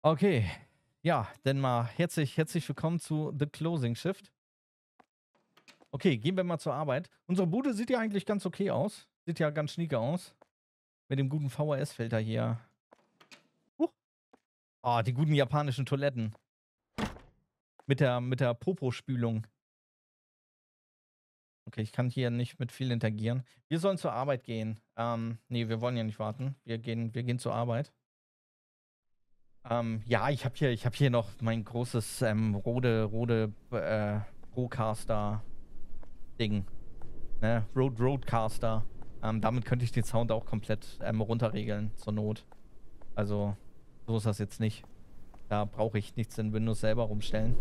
Okay. Ja, dann mal herzlich willkommen zu The Closing Shift. Okay, gehen wir mal zur Arbeit. Unsere Bude sieht ja eigentlich ganz okay aus. Sieht ja ganz schnieke aus. Mit dem guten VHS-Filter hier. Oh, die guten japanischen Toiletten. Mit der Popo-Spülung. Okay, ich kann hier nicht mit viel interagieren. Wir sollen zur Arbeit gehen. Nee, wir wollen ja nicht warten. Wir gehen zur Arbeit. Ja, ich hab hier noch mein großes, Rode, Procaster-Ding. Ne? Rodecaster. Damit könnte ich den Sound auch komplett, runterregeln, zur Not. Also, so ist das jetzt nicht. Da brauche ich nichts in Windows selber rumstellen.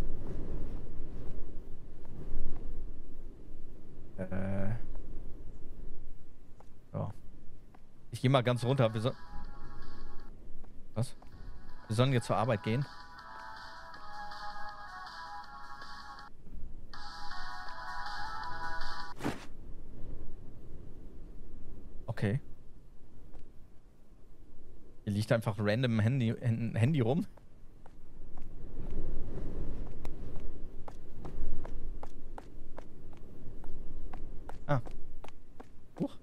Äh, ja. Ich gehe mal ganz runter. Was? Wir sollen jetzt zur Arbeit gehen. Okay. Hier liegt einfach random ein Handy rum. Ah. Huch.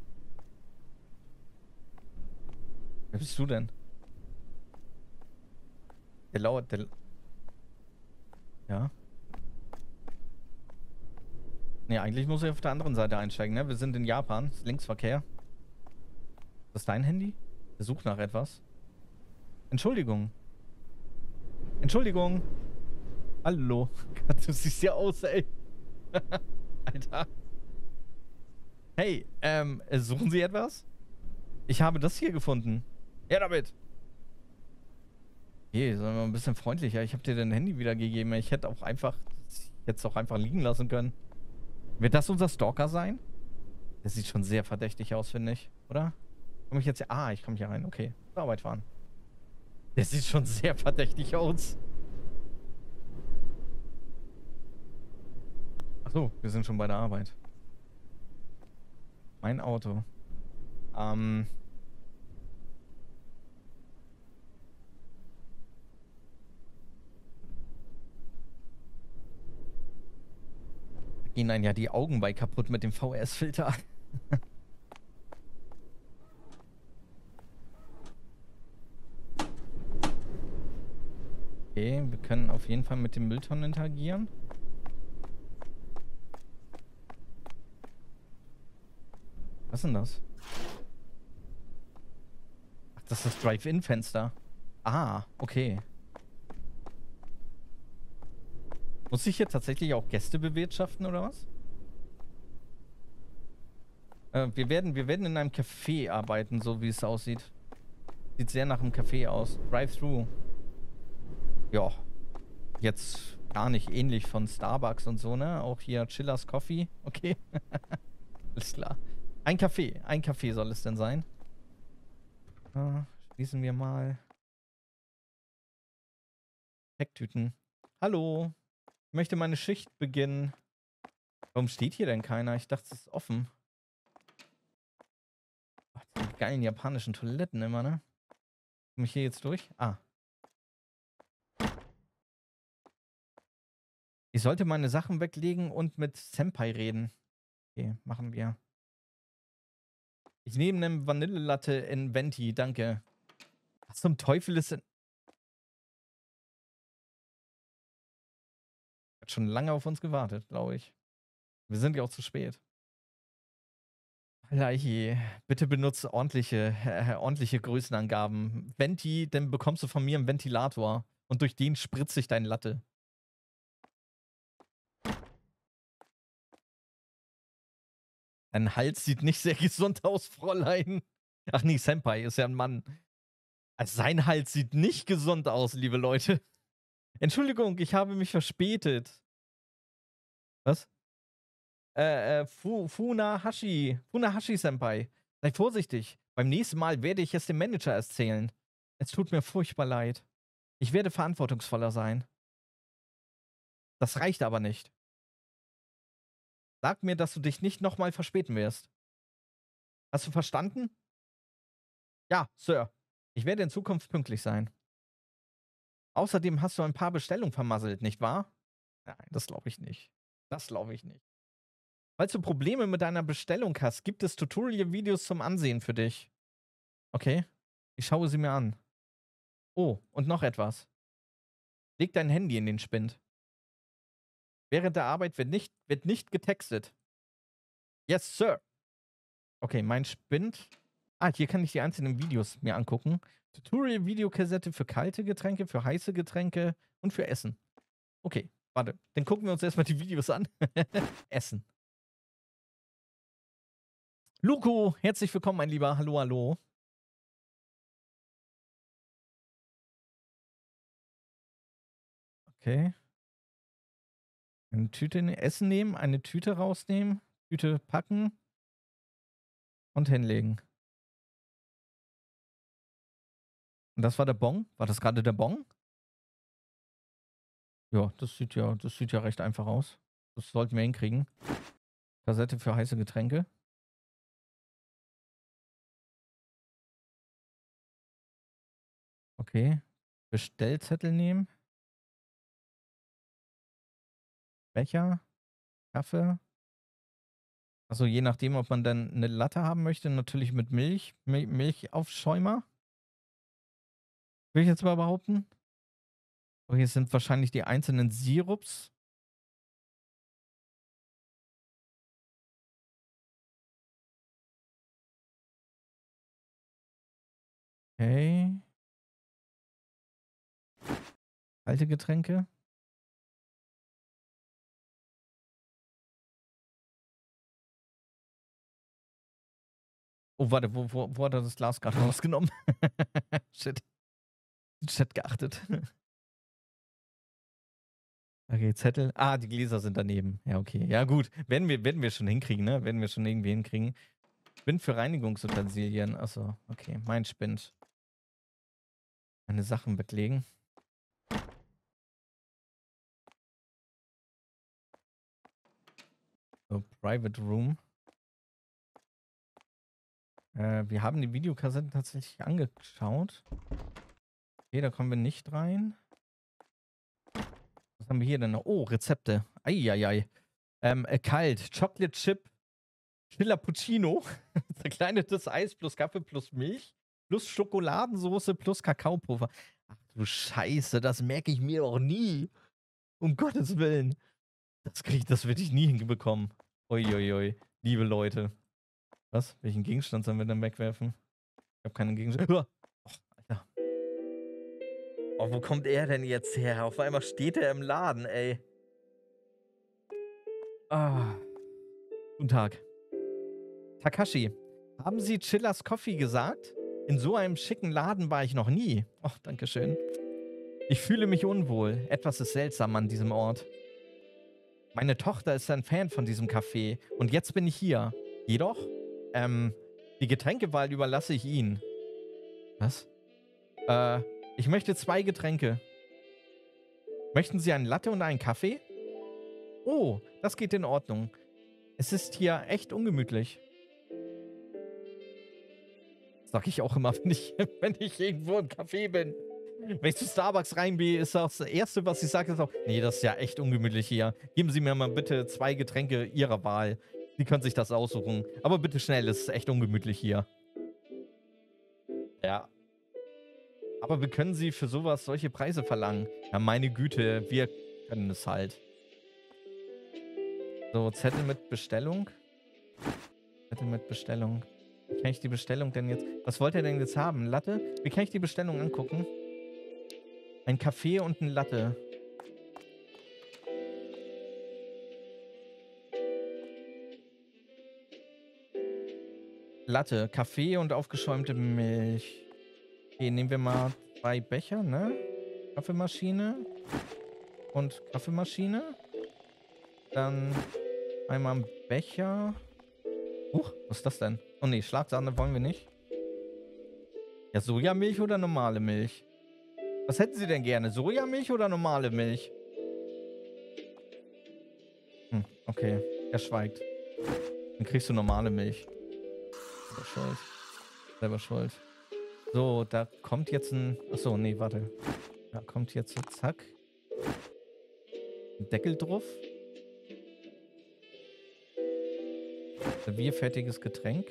Wer bist du denn? Der lauert, der. Ja. Nee, eigentlich muss ich auf der anderen Seite einsteigen, ne? Wir sind in Japan. Ist Linksverkehr. Ist das dein Handy? Der sucht nach etwas. Entschuldigung. Entschuldigung. Hallo. Gott, du siehst ja aus, ey. Alter. Hey, suchen Sie etwas? Ich habe das hier gefunden. Ja, damit. Hey, sollen wir mal ein bisschen freundlicher? Ich habe dir dein Handy wiedergegeben. Ich hätte auch einfach, jetzt auch einfach liegen lassen können. Wird das unser Stalker sein? Das sieht schon sehr verdächtig aus, finde ich. Oder? Komme ich jetzt hier? Ah, ich komme hier rein. Okay. Zur Arbeit fahren. Der sieht schon sehr verdächtig aus. Achso, wir sind schon bei der Arbeit. Mein Auto. Ähm. Gehen einem ja die Augen bei kaputt mit dem VS-Filter. Okay, wir können auf jeden Fall mit dem Mülltonnen interagieren. Was ist denn das? Ach, das ist das Drive-In-Fenster. Ah, okay. Muss ich hier tatsächlich auch Gäste bewirtschaften oder was? Wir werden in einem Café arbeiten, so wie es aussieht. Sieht sehr nach einem Café aus. Drive-Thru. Ja. Jetzt gar nicht ähnlich von Starbucks und so, ne? Auch hier Chillers Coffee. Okay. Alles klar. Ein Café soll es denn sein. Schließen wir mal. Packtüten. Hallo. Ich möchte meine Schicht beginnen. Warum steht hier denn keiner? Ich dachte, es ist offen. Ach, die geilen japanischen Toiletten immer, ne? Komme ich hier jetzt durch? Ah. Ich sollte meine Sachen weglegen und mit Senpai reden. Okay, machen wir. Ich nehme eine Vanillelatte in Venti, danke. Was zum Teufel ist denn... Hat schon lange auf uns gewartet, glaube ich. Wir sind ja auch zu spät. Leichi, bitte benutze ordentliche Größenangaben. Venti, dann bekommst du von mir einen Ventilator. Und durch den spritze ich dein Latte. Dein Hals sieht nicht sehr gesund aus, Fräulein. Ach nee, Senpai ist ja ein Mann. Also sein Hals sieht nicht gesund aus, liebe Leute. Entschuldigung, ich habe mich verspätet. Was? Funahashi-Senpai. Sei vorsichtig. Beim nächsten Mal werde ich es dem Manager erzählen. Es tut mir furchtbar leid. Ich werde verantwortungsvoller sein. Das reicht aber nicht. Sag mir, dass du dich nicht nochmal verspäten wirst. Hast du verstanden? Ja, Sir. Ich werde in Zukunft pünktlich sein. Außerdem hast du ein paar Bestellungen vermasselt, nicht wahr? Nein, das glaube ich nicht. Das glaube ich nicht. Falls du Probleme mit deiner Bestellung hast, gibt es Tutorial-Videos zum Ansehen für dich. Okay, ich schaue sie mir an. Oh, und noch etwas. Leg dein Handy in den Spind. Während der Arbeit wird nicht getextet. Yes, Sir. Okay, mein Spind. Ah, hier kann ich die einzelnen Videos mir angucken. Tutorial-Videokassette für kalte Getränke, für heiße Getränke und für Essen. Okay, warte. Dann gucken wir uns erstmal die Videos an. Essen. Luko, herzlich willkommen, mein Lieber. Hallo, hallo. Okay. Eine Tüte Essen nehmen, eine Tüte rausnehmen, Tüte packen und hinlegen. Und das war der Bon? War das gerade der Bon? Ja, das sieht ja recht einfach aus. Das sollten wir hinkriegen. Kassette für heiße Getränke. Okay. Bestellzettel nehmen. Becher. Kaffee. Also je nachdem, ob man dann eine Latte haben möchte, natürlich mit Milch. Milchaufschäumer. Will ich jetzt mal behaupten. Oh, hier sind wahrscheinlich die einzelnen Sirups. Okay. Kalte Getränke. Oh, warte, wo hat er das Glas gerade rausgenommen? Shit. Chat geachtet. Okay, Zettel. Ah, die Gläser sind daneben. Ja, okay. Ja, gut. Werden wir schon hinkriegen, ne? Werden wir schon irgendwie hinkriegen. Spind für Reinigungsutensilien. Achso, okay. Mein Spind. Meine Sachen weglegen. So, Private Room. Wir haben die Videokassetten tatsächlich angeschaut. Okay, da kommen wir nicht rein. Was haben wir hier denn noch? Oh, Rezepte. Eieiei. Kalt. Chocolate Chip. Chilappuccino. Zerkleinetes Eis plus Kaffee plus Milch. Plus Schokoladensoße plus Kakaopulver. Ach du Scheiße, das merke ich mir doch nie. Um Gottes Willen. Das würde ich nie hinbekommen. Uiuiui. Liebe Leute. Was? Welchen Gegenstand sollen wir denn wegwerfen? Ich habe keinen Gegenstand. Oh, Alter. Oh, wo kommt er denn jetzt her? Auf einmal steht er im Laden, ey. Ah. Guten Tag. Takashi, haben Sie Chillers Coffee gesagt? In so einem schicken Laden war ich noch nie. Oh, danke schön. Ich fühle mich unwohl. Etwas ist seltsam an diesem Ort. Meine Tochter ist ein Fan von diesem Café und jetzt bin ich hier. Jedoch, die Getränkewahl überlasse ich Ihnen. Was? Ich möchte 2 Getränke. Möchten Sie einen Latte und einen Kaffee? Oh, das geht in Ordnung. Es ist hier echt ungemütlich. Sag ich auch immer, wenn ich irgendwo im Café bin. Wenn ich zu Starbucks reingehe, ist das Erste, was ich sage, ist auch, nee, das ist ja echt ungemütlich hier. Geben Sie mir mal bitte 2 Getränke Ihrer Wahl. Sie können sich das aussuchen. Aber bitte schnell, es ist echt ungemütlich hier. Ja. Aber wir können Sie für sowas solche Preise verlangen? Ja, meine Güte, wir können es halt. So, Zettel mit Bestellung. Zettel mit Bestellung. Wie kann ich die Bestellung denn jetzt... Was wollt ihr denn jetzt haben? Latte? Wie kann ich die Bestellung angucken? Ein Kaffee und ein Latte. Latte, Kaffee und aufgeschäumte Milch. Okay, nehmen wir mal 2 Becher, ne? Kaffeemaschine. Und Kaffeemaschine. Dann einmal ein Becher. Was ist das denn? Oh ne, Schlagsahne wollen wir nicht. Ja, Sojamilch oder normale Milch? Was hätten Sie denn gerne? Sojamilch oder normale Milch? Okay. Er schweigt. Dann kriegst du normale Milch. Selber schuld. Selber schuld. So, da kommt jetzt ein... Achso, nee, warte. Da kommt jetzt so, zack. Ein Deckel drauf. Servierfertiges Getränk.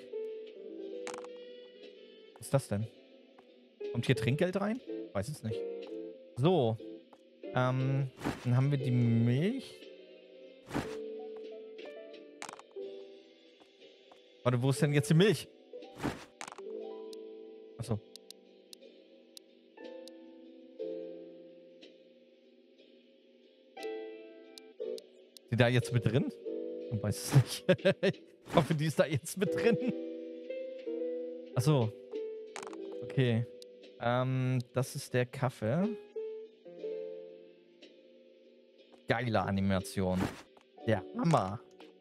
Was ist das denn? Kommt hier Trinkgeld rein? Weiß es nicht. So. Dann haben wir die Milch. Warte, wo ist denn jetzt die Milch? Achso. Ist die da jetzt mit drin? Ich weiß es nicht. Ich hoffe, die ist da jetzt mit drin. Achso. Okay. Das ist der Kaffee. Geile Animation. Der Hammer.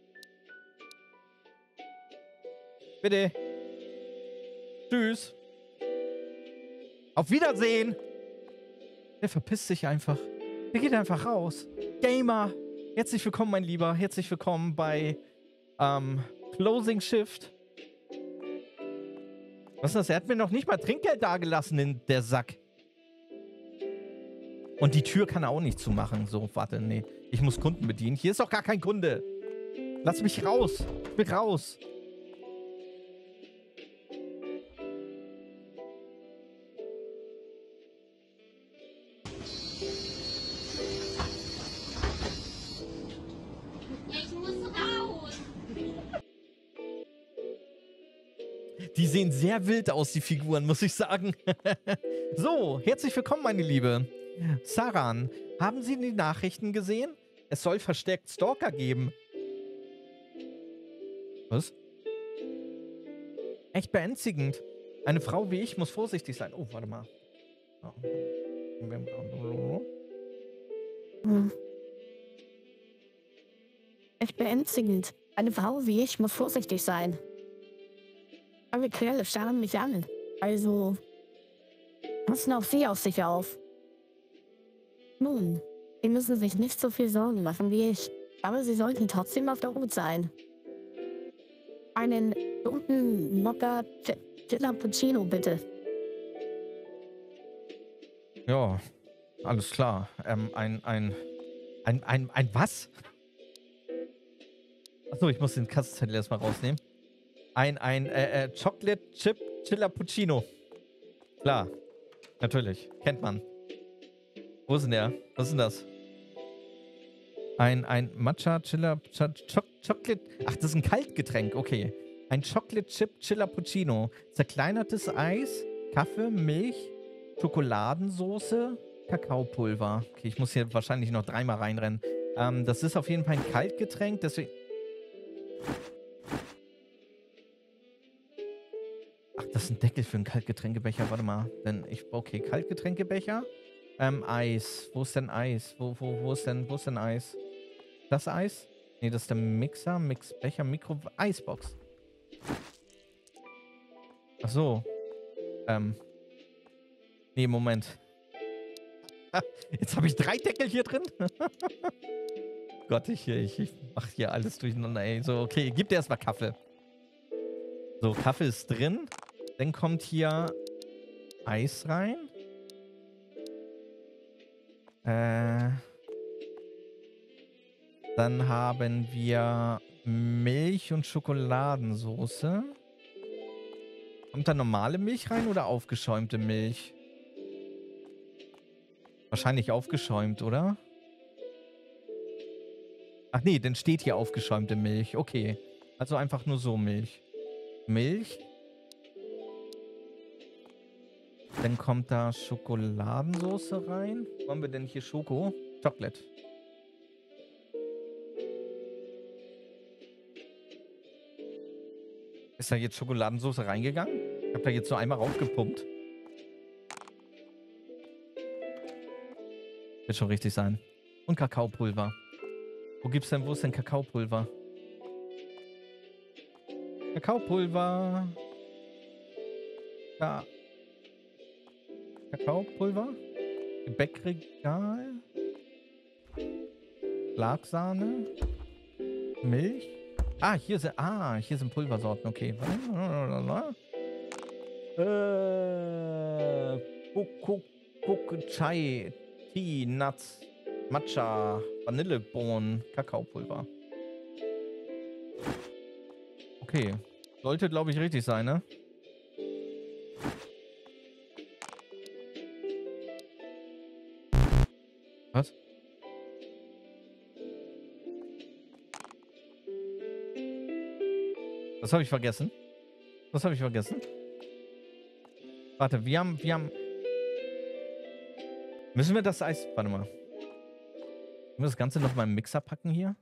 Bitte. Tschüss. Auf Wiedersehen. Der verpisst sich einfach. Der geht einfach raus. Gamer. Herzlich willkommen, mein Lieber. Herzlich willkommen bei Closing Shift. Was ist das? Er hat mir noch nicht mal Trinkgeld dagelassen, in der Sack. Und die Tür kann er auch nicht zumachen. So, warte, nee. Ich muss Kunden bedienen. Hier ist doch gar kein Kunde. Lass mich raus. Ich will raus. Ich muss raus. Die sehen sehr wild aus, die Figuren, muss ich sagen. So, herzlich willkommen, meine Liebe. Saran, haben Sie die Nachrichten gesehen? Es soll verstärkt Stalker geben. Was? Echt beängstigend. Eine Frau wie ich muss vorsichtig sein. Oh, warte mal. Echt beängstigend. Eine Frau wie ich muss vorsichtig sein. Eure Kerle starren mich an. Also, passen auch Sie auf sich auf. Nun, Sie müssen sich nicht so viel Sorgen machen wie ich. Aber Sie sollten trotzdem auf der Hut sein. Einen guten Mokka Cappuccino, bitte. Ja, alles klar. Ein was? Achso, ich muss den Kassenzettel erstmal rausnehmen. Ein Chocolate Chip Chilappuccino. Klar. Natürlich. Kennt man. Wo ist denn der? Was ist denn das? Ein Matcha Chocolate. Ach, das ist ein Kaltgetränk. Okay. Ein Chocolate Chip Chilappuccino. Zerkleinertes Eis, Kaffee, Milch, Schokoladensoße, Kakaopulver. Okay, ich muss hier wahrscheinlich noch dreimal reinrennen. Das ist auf jeden Fall ein Kaltgetränk, deswegen... Ach, das ist ein Deckel für einen Kaltgetränkebecher. Warte mal. Okay, Kaltgetränkebecher. Eis. Wo ist denn Eis? Wo ist denn Eis? Das Eis? Nee, das ist der Mixer, Mixbecher, Eisbox. Ach so. Nee, Moment. Jetzt habe ich 3 Deckel hier drin. Gott, ich mach hier alles durcheinander, ey. So, okay, gib dir erstmal Kaffee. So, Kaffee ist drin. Dann kommt hier Eis rein. Dann haben wir Milch und Schokoladensoße. Kommt da normale Milch rein oder aufgeschäumte Milch? Wahrscheinlich aufgeschäumt, oder? Ach nee, dann steht hier aufgeschäumte Milch. Okay. Also einfach nur so Milch. Milch. Dann kommt da Schokoladensoße rein. Wo haben wir denn hier Schoko? Chocolate. Ist da jetzt Schokoladensoße reingegangen? Ich habe da jetzt so einmal raufgepumpt. Wird schon richtig sein. Und Kakaopulver. Wo ist denn Kakaopulver? Kakaopulver. Da. Kakaopulver. Gebäckregal. Schlagsahne. Milch. Hier sind Pulversorten. Okay. Chai, Tea, Nuts, Matcha, Vanillebohnen, Kakaopulver. Okay. Sollte, glaube ich, richtig sein, ne? Was? Was habe ich vergessen? Was habe ich vergessen? Warte, wir haben... Müssen wir das Eis... Warte mal. Müssen wir das Ganze noch mal im Mixer packen hier?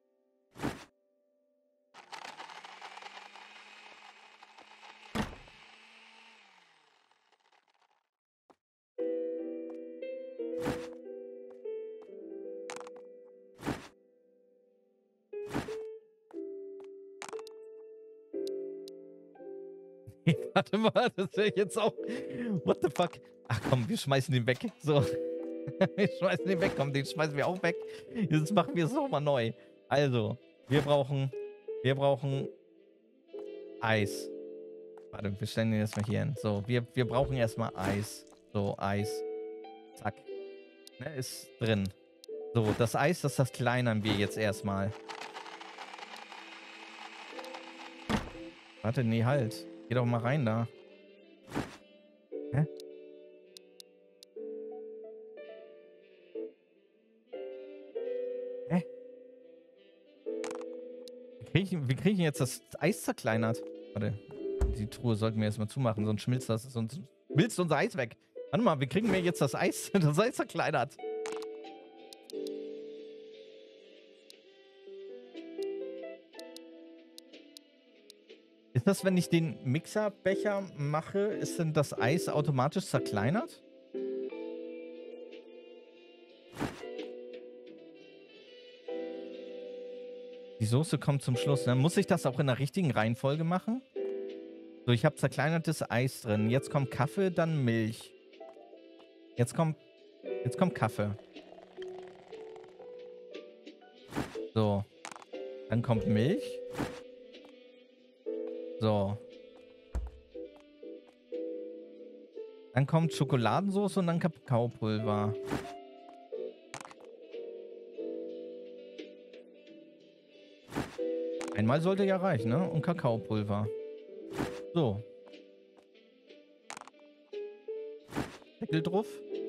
Warte mal, das wäre jetzt auch... What the fuck? Ach komm, wir schmeißen den weg. So. Wir schmeißen den weg. Komm, den schmeißen wir auch weg. Jetzt machen wir es nochmal neu. Also, wir brauchen Eis. Warte, wir stellen den erstmal hier hin. So, wir brauchen erstmal Eis. So, Eis. Zack. Ne, ist drin. So, das Eis, das kleinern wir jetzt erstmal. Warte, nee, halt. Geh doch mal rein da. Hä? Hä? Wie kriegen jetzt das Eis zerkleinert? Warte, die Truhe sollten wir erstmal zumachen, sonst schmilzt sonst schmilzt unser Eis weg. Warte mal, wie kriegen wir jetzt das Eis zerkleinert? Ist das, wenn ich den Mixerbecher mache, ist denn das Eis automatisch zerkleinert? Die Soße kommt zum Schluss. Dann muss ich das auch in der richtigen Reihenfolge machen? So, ich habe zerkleinertes Eis drin. Jetzt kommt Kaffee, dann Milch. Jetzt kommt Kaffee. So. Dann kommt Milch. So. Dann kommt Schokoladensauce und dann Kakaopulver. Einmal sollte ja reichen, ne? Und Kakaopulver. So. Deckel drauf.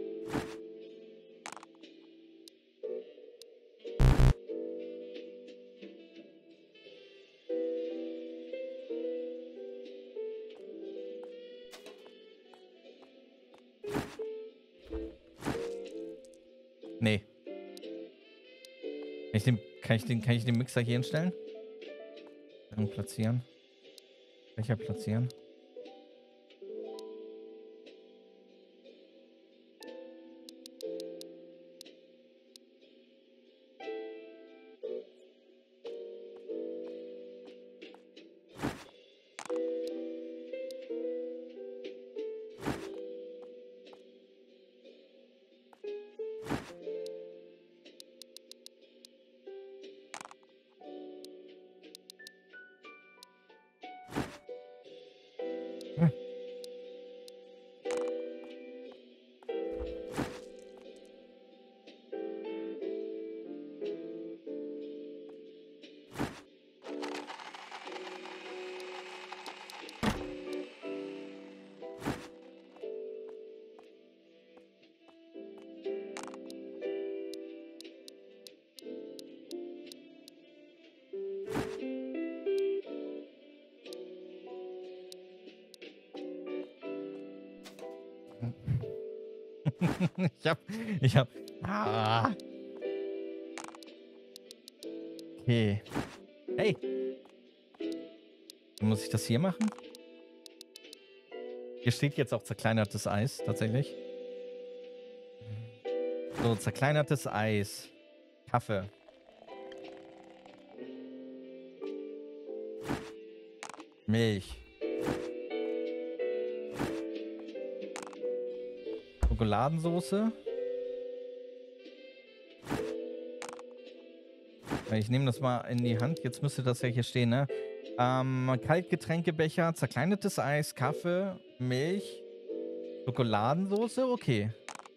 Nee. Kann ich den Mixer hier hinstellen? Dann platzieren. Becher platzieren. Ich hab. Ah. Okay. Hey. Muss ich das hier machen? Hier steht jetzt auch zerkleinertes Eis, tatsächlich. So, zerkleinertes Eis. Kaffee. Milch. Schokoladensoße. Ich nehme das mal in die Hand. Jetzt müsste das ja hier stehen, ne? Kaltgetränkebecher, zerkleinertes Eis, Kaffee, Milch, Schokoladensoße. Okay.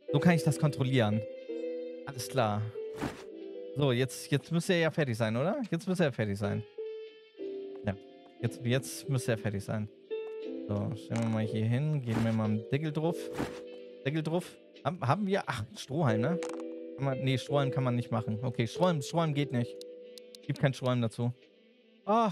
So kann ich das kontrollieren. Alles klar. So, jetzt müsste er ja fertig sein, oder? Jetzt müsste er fertig sein. Ja. Jetzt müsste er fertig sein. So, stellen wir mal hier hin. Geben wir mal einen Deckel drauf. Deckel drauf. Haben wir... Ach, Strohhalm, ne? Nee, Strohhalm kann man nicht machen. Okay, Strohhalm geht nicht. Gibt kein Strohhalm dazu. Ah.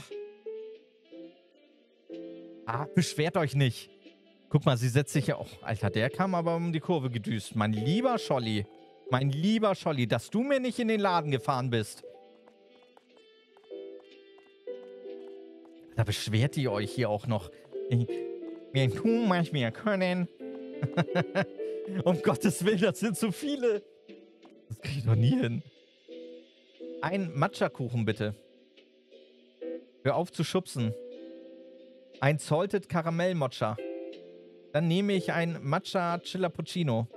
Beschwert euch nicht. Guck mal, sie setzt sich ja auch... Alter, der kam aber um die Kurve gedüst. Mein lieber Scholli. Mein lieber Scholli, dass du mir nicht in den Laden gefahren bist. Da beschwert ihr euch hier auch noch. Wir tun, was wir können. Um Gottes Willen, das sind zu viele. Das krieg ich doch nie hin. Ein Matcha-Kuchen, bitte. Hör auf zu schubsen. Ein Salted Karamell Matcha. Dann nehme ich ein Matcha Chilappuccino.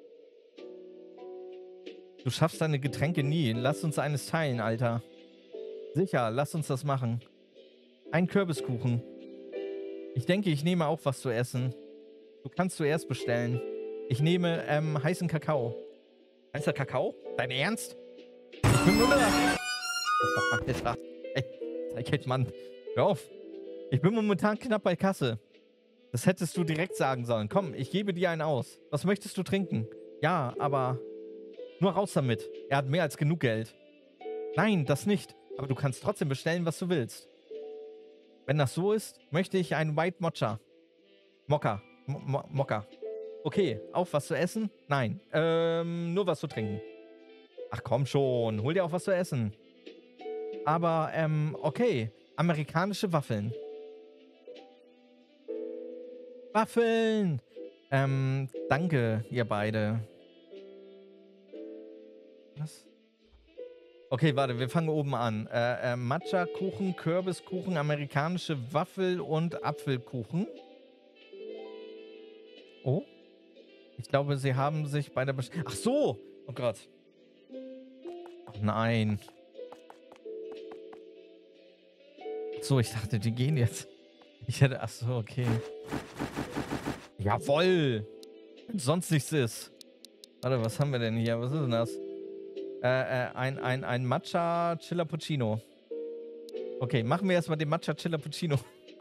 Du schaffst deine Getränke nie. Lass uns eines teilen, Alter. Sicher, lass uns das machen. Ein Kürbiskuchen. Ich denke, ich nehme auch was zu essen. Du kannst zuerst bestellen. Ich nehme heißen Kakao. Heißer Kakao? Dein Ernst? Ich bin nur da. Alter. Ey, zeig jetzt, Mann. Hör auf. Ich bin momentan knapp bei Kasse. Das hättest du direkt sagen sollen. Komm, ich gebe dir einen aus. Was möchtest du trinken? Ja, aber... Nur raus damit. Er hat mehr als genug Geld. Nein, das nicht. Aber du kannst trotzdem bestellen, was du willst. Wenn das so ist, möchte ich einen White Mocha. Mokka. Mokka. Okay, auch was zu essen? Nein. Nur was zu trinken. Ach komm schon. Hol dir auch was zu essen. Aber, okay. Amerikanische Waffeln. Waffeln! Danke, ihr beide. Was? Okay, warte, wir fangen oben an. Matcha-Kuchen, Kürbiskuchen, amerikanische Waffel und Apfelkuchen. Oh. Ich glaube, sie haben sich bei der... Ach so! Oh Gott. Ach nein. So, ich dachte, die gehen jetzt. Ich hätte... Ach so, okay. Jawoll! Wenn sonst nichts ist. Warte, was haben wir denn hier? Was ist denn das? Ein Matcha Chilappuccino. Okay, machen wir erstmal den Matcha Chilappuccino.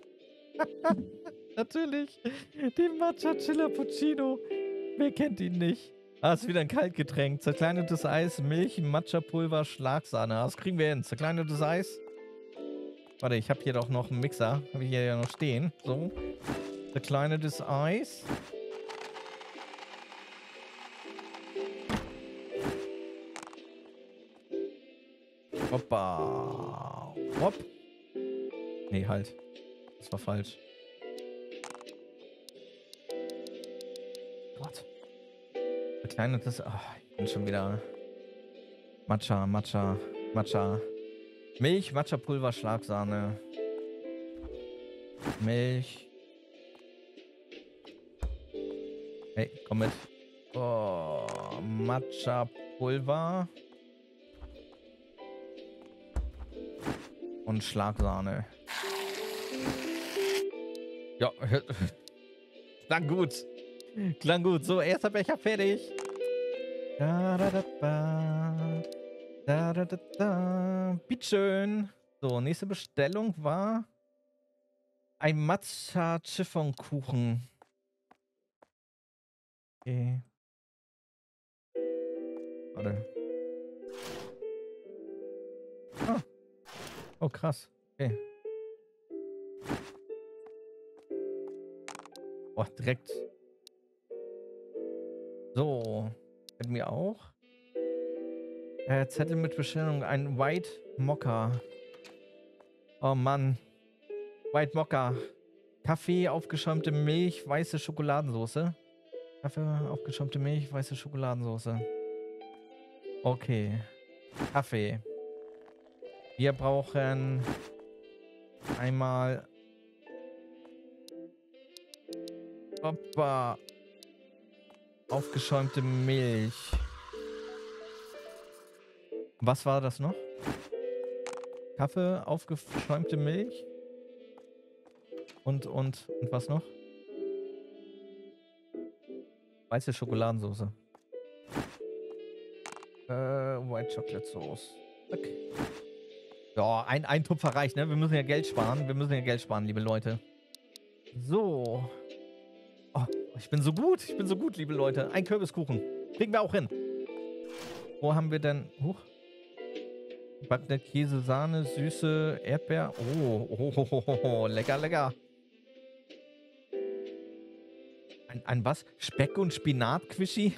Natürlich. Den Matcha Chilappuccino. Wer kennt ihn nicht? Ah, ist wieder ein Kaltgetränk. Zerkleinertes Eis, Milch, Matcha-Pulver, Schlagsahne. Das kriegen wir hin. Zerkleinertes Eis. Warte, ich habe hier doch noch einen Mixer. Habe ich hier ja noch stehen. So. Zerkleinertes Eis. Hoppa. Hopp. Nee, halt. Das war falsch. Gott. Verkleinertes... Ach, ich bin schon wieder... Matcha. Milch, Matcha-Pulver, Schlagsahne. Milch. Hey, komm mit. Oh, Matcha-Pulver. Und Schlagsahne. Ja, klang gut. Klang gut. So, erster Becher fertig. Da, da, da, da. Da, da, da, da. Bitteschön. So, nächste Bestellung war ein Matcha-Chiffonkuchen. Okay. Warte. Ah. Oh, krass. Okay. Oh, direkt. So. Hätten wir auch. Zettel mit Bestellung. Ein White Mokka. Oh Mann. White Mokka. Kaffee, aufgeschäumte Milch, weiße Schokoladensauce. Kaffee, aufgeschäumte Milch, weiße Schokoladensauce. Okay. Kaffee. Wir brauchen einmal... Hoppa. Aufgeschäumte Milch. Was war das noch? Kaffee, aufgeschäumte Milch. Und was noch? Weiße Schokoladensauce. White Chocolate Sauce. Zack. Ja, ein Tupfer reicht, ne? Wir müssen ja Geld sparen. Wir müssen ja Geld sparen, liebe Leute. So. Oh, ich bin so gut. Ich bin so gut, liebe Leute. Ein Kürbiskuchen. Kriegen wir auch hin. Wo haben wir denn... Huch. Backene Käse, Sahne, süße Erdbeer. Oh, lecker, lecker. Ein was? Speck- und Spinat-Quischi?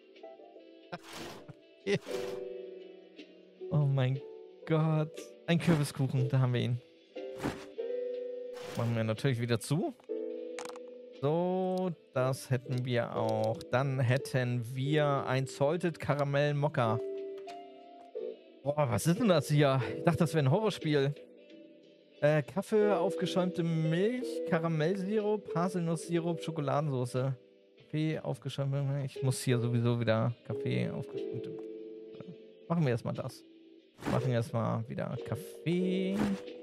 Oh mein Gott. Ein Kürbiskuchen, da haben wir ihn. Machen wir natürlich wieder zu. So, das hätten wir auch. Dann hätten wir ein Salted Karamell Mokka. Boah, was ist denn das hier? Ich dachte, das wäre ein Horrorspiel. Kaffee, aufgeschäumte Milch, Karamellsirup, Haselnusssirup, Schokoladensauce. Kaffee, aufgeschäumte Milch. Ich muss hier sowieso wieder Kaffee, aufgeschäumte Milch. Machen wir erstmal das. Machen erstmal wieder Kaffee.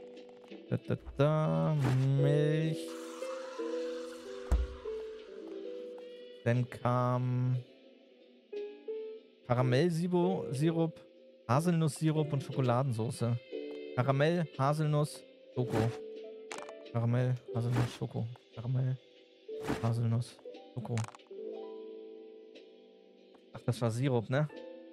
Milch. Dann kam Karamellsirup, Haselnusssirup und Schokoladensauce. Karamell, Haselnuss, Schoko. Karamell, Haselnuss, Schoko. Karamell, Haselnuss, Schoko. Ach, das war Sirup, ne?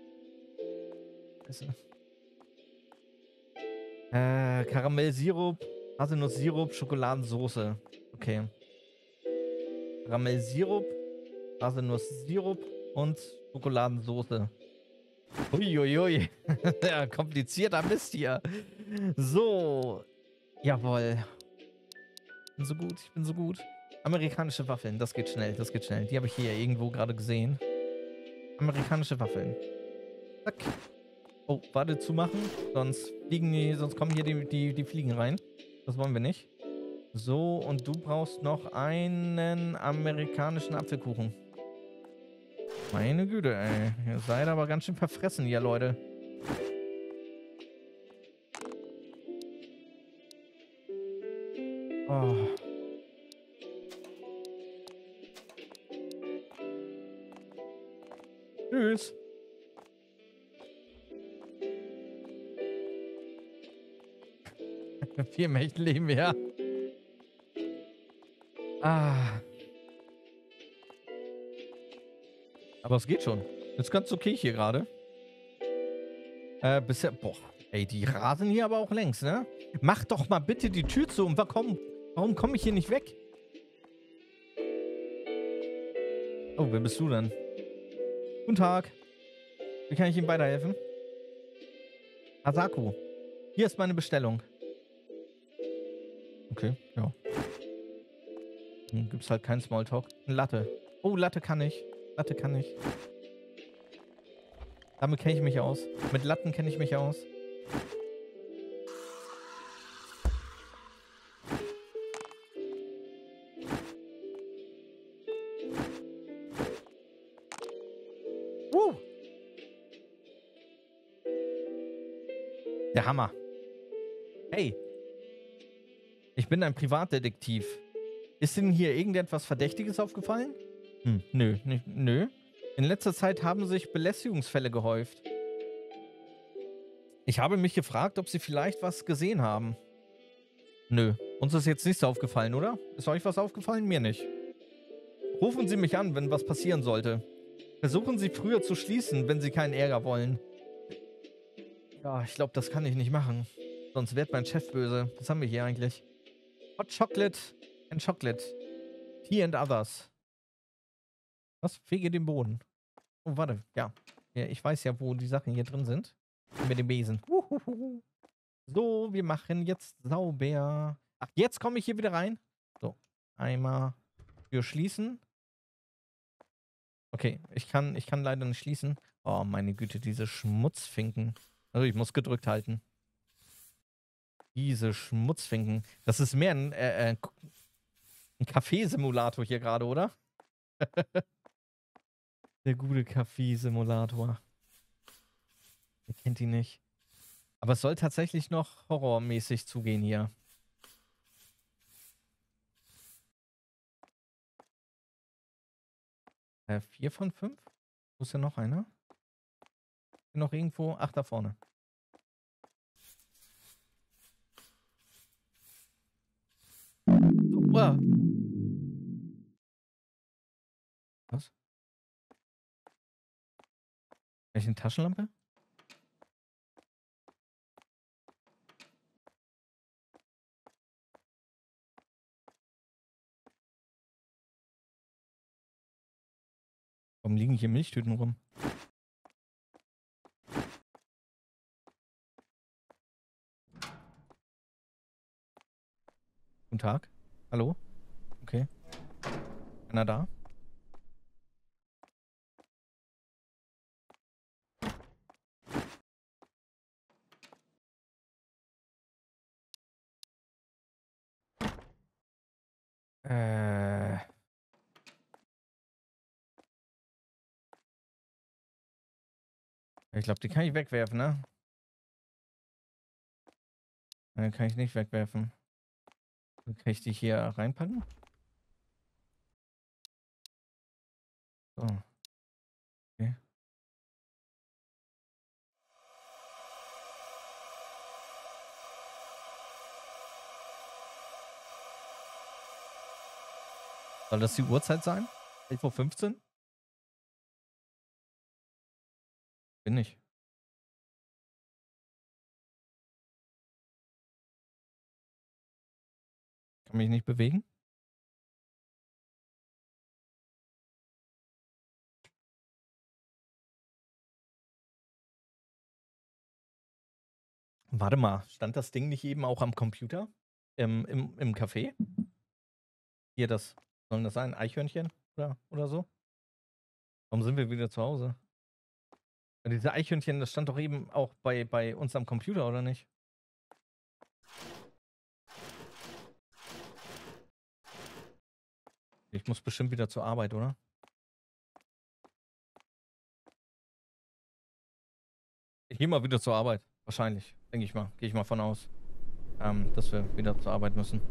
Karamellsirup, Haselnusssirup, Schokoladensauce. Okay. Karamellsirup, Haselnusssirup und Schokoladensauce. Uiuiui. Ja, komplizierter Mist hier. So. Jawohl. Ich bin so gut, ich bin so gut. Amerikanische Waffeln, das geht schnell, das geht schnell. Die habe ich hier irgendwo gerade gesehen. Amerikanische Waffeln. Zack. Oh, warte, zumachen. Sonst kommen hier die Fliegen rein. Das wollen wir nicht. So, und du brauchst noch einen amerikanischen Apfelkuchen. Meine Güte, ey. Ihr seid aber ganz schön verfressen hier, Leute. Oh. Tschüss. Vier Mächten leben wir, ja. Ah. Aber es geht schon. Ist ganz okay hier gerade. Bisher... Boah. Ey, die rasen hier aber auch längs, ne? Mach doch mal bitte die Tür zu. Und warum komme ich hier nicht weg? Oh, wer bist du denn? Guten Tag. Wie kann ich Ihnen weiterhelfen? Asaku. Hier ist meine Bestellung. Okay, ja. Gibt's halt keinen Smalltalk. Ein Latte. Oh, Latte kann ich. Latte kann ich. Damit kenne ich mich aus. Mit Latten kenne ich mich aus. Der Hammer. Hey. Ich bin ein Privatdetektiv. Ist Ihnen hier irgendetwas Verdächtiges aufgefallen? Nö. In letzter Zeit haben sich Belästigungsfälle gehäuft. Ich habe mich gefragt, ob Sie vielleicht was gesehen haben. Nö. Uns ist jetzt nichts aufgefallen, oder? Ist euch was aufgefallen? Mir nicht. Rufen Sie mich an, wenn was passieren sollte. Versuchen Sie früher zu schließen, wenn Sie keinen Ärger wollen. Ja, ich glaube, das kann ich nicht machen. Sonst wird mein Chef böse. Was haben wir hier eigentlich? Hot Chocolate and Chocolate. Tea and others. Was? Fege den Boden. Oh, warte. Ja. Ich weiß ja, wo die Sachen hier drin sind. Mit dem Besen. So, wir machen jetzt sauber. Ach, jetzt komme ich hier wieder rein. So. Einmal Tür schließen. Okay, ich kann leider nicht schließen. Oh, meine Güte, diese Schmutzfinken. Also, ich muss gedrückt halten. Diese Schmutzfinken. Das ist mehr ein Kaffeesimulator hier gerade, oder? Der gute Kaffeesimulator. Ihr kennt ihn nicht. Aber es soll tatsächlich noch horrormäßig zugehen hier. Vier von 5? Wo ist denn noch einer? Noch irgendwo? Ach, da vorne. Uah. Was? Welche Taschenlampe? Warum liegen hier Milchtüten rum? Guten Tag. Hallo? Okay. Einer da? Ich glaube, die kann ich wegwerfen, ne? Kann ich nicht wegwerfen. Dann kann ich die hier reinpacken? So. Okay. Soll das die Uhrzeit sein? 11:15 Uhr? Bin ich. Kann mich nicht bewegen? Warte mal, stand das Ding nicht eben auch am Computer? Im Café? Hier, das. Sollen das sein? Eichhörnchen? Oder so? Warum sind wir wieder zu Hause? Diese Eichhörnchen, das stand doch eben auch bei uns am Computer, oder nicht? Ich muss bestimmt wieder zur Arbeit, oder? Ich gehe mal wieder zur Arbeit. Wahrscheinlich. Denke ich mal. Gehe ich mal von aus. Dass wir wieder zur Arbeit müssen.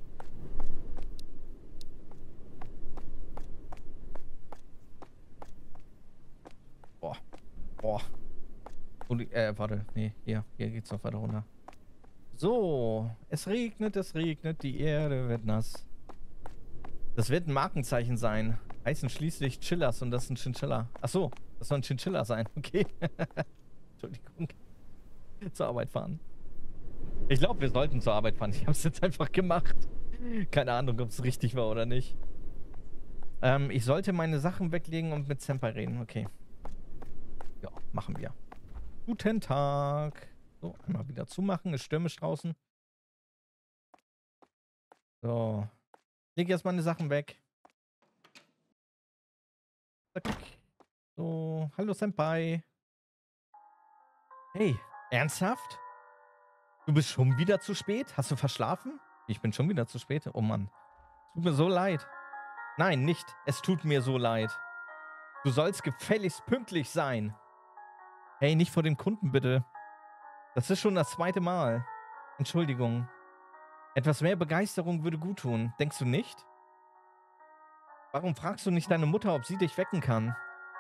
Boah. Boah. Und, warte. Nee, hier geht's noch weiter runter. So. Es regnet, die Erde wird nass. Das wird ein Markenzeichen sein. Heißen schließlich Chillers und das ist ein Chinchilla. Achso, das soll ein Chinchilla sein. Okay. Entschuldigung. Zur Arbeit fahren. Ich glaube, wir sollten zur Arbeit fahren. Ich habe es jetzt einfach gemacht. Keine Ahnung, ob es richtig war oder nicht. Ich sollte meine Sachen weglegen und mit Senpai reden. Okay. Ja, machen wir. Guten Tag. So, einmal wieder zumachen. Ist stürmisch draußen. So. Ich lege jetzt meine Sachen weg. Zack. So. Hallo, Senpai. Hey, ernsthaft? Du bist schon wieder zu spät? Hast du verschlafen? Ich bin schon wieder zu spät. Oh Mann. Tut mir so leid. Nein, nicht. Es tut mir so leid. Du sollst gefälligst pünktlich sein. Hey, nicht vor den Kunden, bitte. Das ist schon das zweite Mal. Entschuldigung. Etwas mehr Begeisterung würde gut tun. Denkst du nicht? Warum fragst du nicht deine Mutter, ob sie dich wecken kann?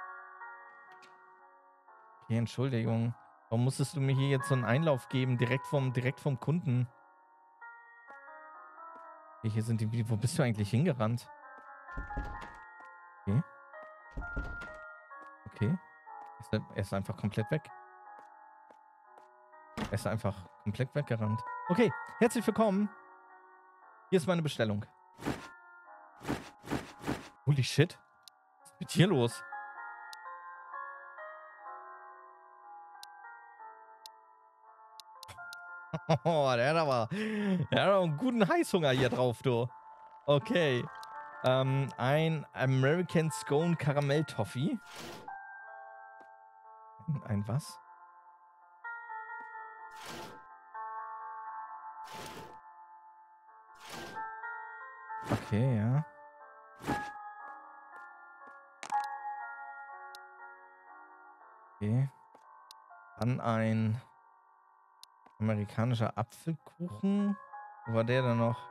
Okay, Entschuldigung. Warum musstest du mir hier jetzt so einen Einlauf geben, direkt vom Kunden? Okay, hier sind die. Wo bist du eigentlich hingerannt? Okay. Okay. Er ist einfach komplett weg. Er ist einfach komplett weggerannt. Okay, herzlich willkommen. Hier ist meine Bestellung. Holy shit. Was ist mit hier los? Oh, der hat aber einen guten Heißhunger hier drauf, du. Okay. Ein American Scone Karamell Toffee. Ein was? Okay, ja. Okay. Dann ein amerikanischer Apfelkuchen. Wo war der denn noch?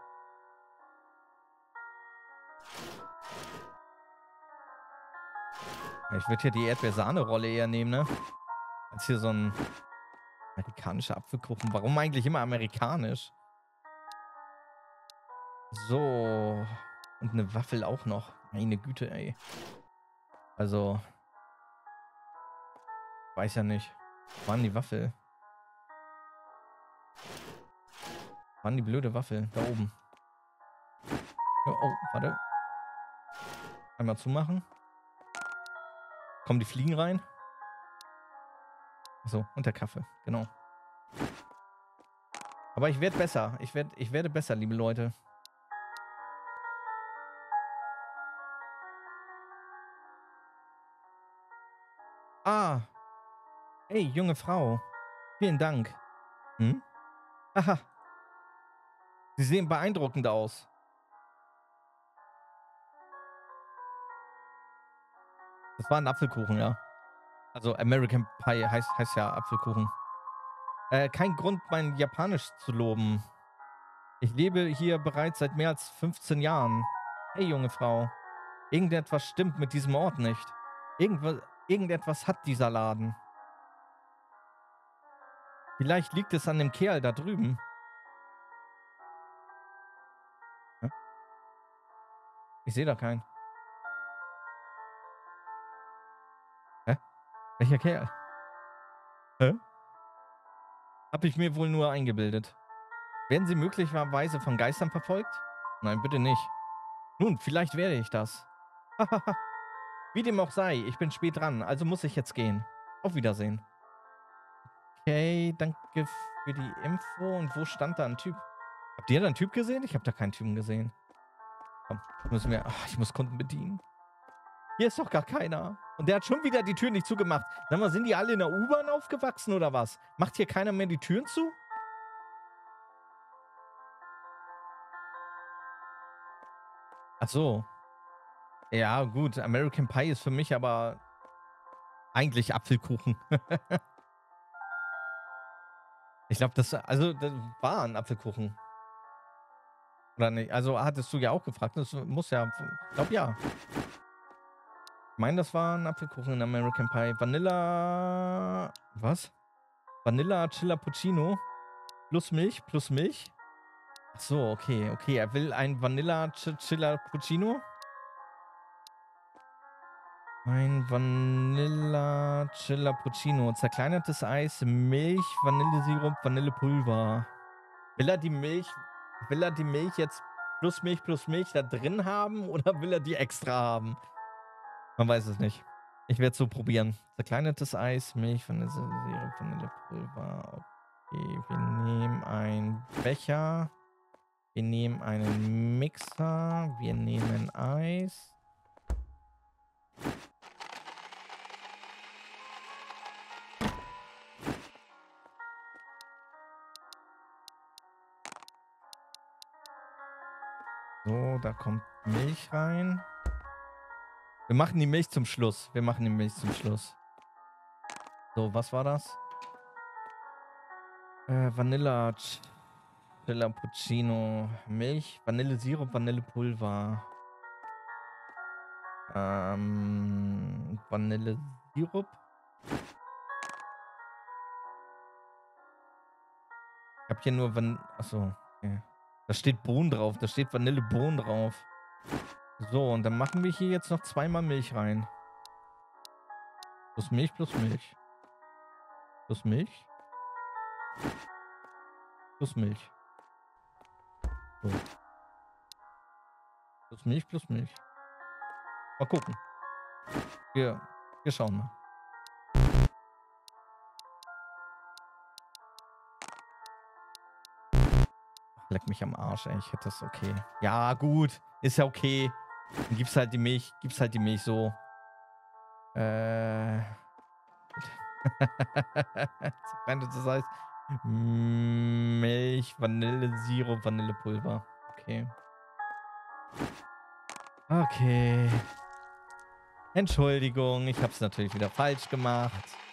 Ich würde hier die Erdbeersahne-Rolle eher nehmen, ne? Jetzt hier so ein amerikanischer Apfelkuchen. Warum eigentlich immer amerikanisch? So. Und eine Waffel auch noch. Meine Güte, ey. Also. Weiß ja nicht. Wo war denn die Waffel? Wo war denn die blöde Waffel? Da oben. Ja, oh, warte. Einmal zumachen. Kommen die Fliegen rein? Achso, und der Kaffee. Genau. Aber ich werde besser. Ich werde besser, liebe Leute. Ah. Hey, junge Frau. Vielen Dank. Hm? Aha. Sie sehen beeindruckend aus. Das war ein Apfelkuchen, ja. Also American Pie heißt ja Apfelkuchen. Kein Grund, mein Japanisch zu loben. Ich lebe hier bereits seit mehr als 15 Jahren. Hey, junge Frau. Irgendetwas stimmt mit diesem Ort nicht. Irgendetwas hat dieser Laden. Vielleicht liegt es an dem Kerl da drüben. Hä? Ich sehe da keinen. Hä? Welcher Kerl? Hä? Hab ich mir wohl nur eingebildet. Werden Sie möglicherweise von Geistern verfolgt? Nein, bitte nicht. Nun, vielleicht werde ich das. Wie dem auch sei, ich bin spät dran, also muss ich jetzt gehen. Auf Wiedersehen. Okay, danke für die Info. Und wo stand da ein Typ? Habt ihr da einen Typ gesehen? Ich habe da keinen Typen gesehen. Komm, müssen wir... Ach, ich muss Kunden bedienen. Hier ist doch gar keiner. Und der hat schon wieder die Tür nicht zugemacht. Sag mal, sind die alle in der U-Bahn aufgewachsen oder was? Macht hier keiner mehr die Türen zu? Ach so. Ja, gut. American Pie ist für mich aber eigentlich Apfelkuchen. Ich glaube, das war ein Apfelkuchen. Oder nicht? Also hattest du ja auch gefragt. Das muss ja... Ich glaube, ja. Ich meine, das war ein Apfelkuchen in American Pie. Vanilla... Was? Vanilla Chilappuccino. Plus Milch, plus Milch. Ach so, okay. Okay, er will ein Vanilla Chilappuccino. Ein Vanilla Chilappuccino. Zerkleinertes Eis, Milch, Vanillesirup, Vanillepulver. Will er die Milch jetzt plus Milch da drin haben oder will er die extra haben? Man weiß es nicht. Ich werde es so probieren. Zerkleinertes Eis, Milch, Vanillesirup, Vanillepulver. Okay, wir nehmen einen Becher. Wir nehmen einen Mixer. Wir nehmen Eis. So, da kommt Milch rein. Wir machen die Milch zum Schluss. So, was war das? Vanilla Chilappuccino. Milch, Vanillesirup, Vanillepulver. Vanillesirup. Ich habe hier nur Achso, okay. Da steht Bohnen drauf. Da steht Vanillebohnen drauf. So, und dann machen wir hier jetzt noch zweimal Milch rein. Plus Milch, plus Milch. Plus Milch. Plus Milch. So. Plus Milch, plus Milch. Mal gucken. Wir schauen mal. Leck mich am Arsch, ey. Ich hätte das okay. Ja, gut. Ist ja okay. Dann gibt's halt die Milch so. Das heißt Milch, Vanillesirup, Vanillepulver. Okay. Okay. Entschuldigung, ich hab's natürlich wieder falsch gemacht.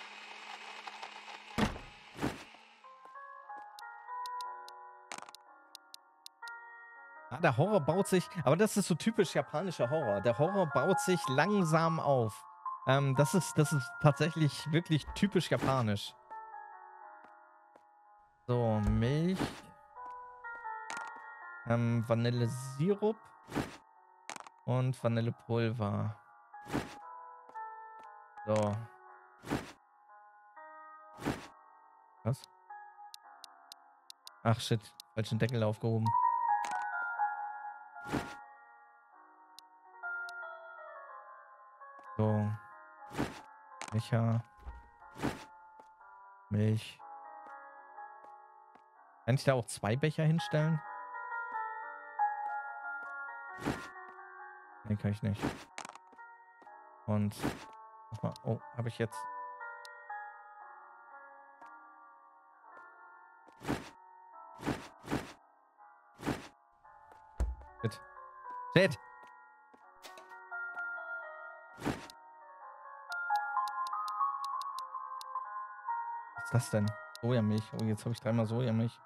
Der Horror baut sich, aber das ist so typisch japanischer Horror. Der Horror baut sich langsam auf. Das ist tatsächlich wirklich typisch japanisch. So, Milch. Vanillesirup und Vanillepulver. So. Was? Ach shit, falschen Deckel aufgehoben. So. Becher. Milch. Kann ich da auch 2 Becher hinstellen? Nee, kann ich nicht. Und nochmal. Oh, habe ich jetzt. Shit. Shit! Was ist das denn? Sojamilch. Oh, jetzt habe ich 3-mal Sojamilch.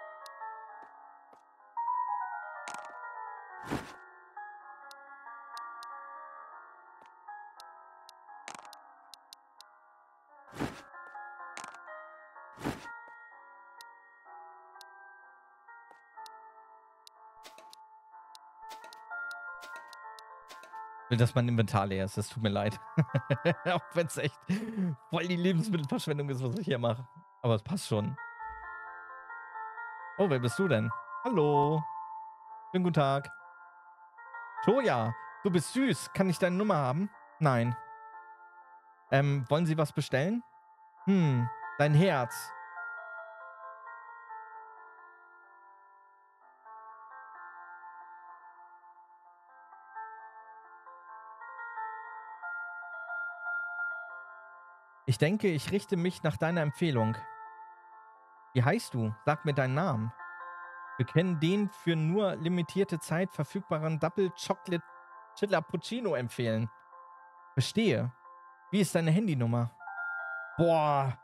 Ich will, dass mein Inventar leer ist. Das tut mir leid. Auch wenn es echt voll die Lebensmittelverschwendung ist, was ich hier mache. Aber es passt schon. Oh, wer bist du denn? Hallo. Schönen guten Tag. Toja, du bist süß. Kann ich deine Nummer haben? Nein. Wollen Sie was bestellen? Dein Herz. Ich denke, ich richte mich nach deiner Empfehlung. Wie heißt du? Sag mir deinen Namen. Wir können den für nur limitierte Zeit verfügbaren Double Chocolate Chilappuccino empfehlen. Verstehe. Wie ist deine Handynummer? Boah.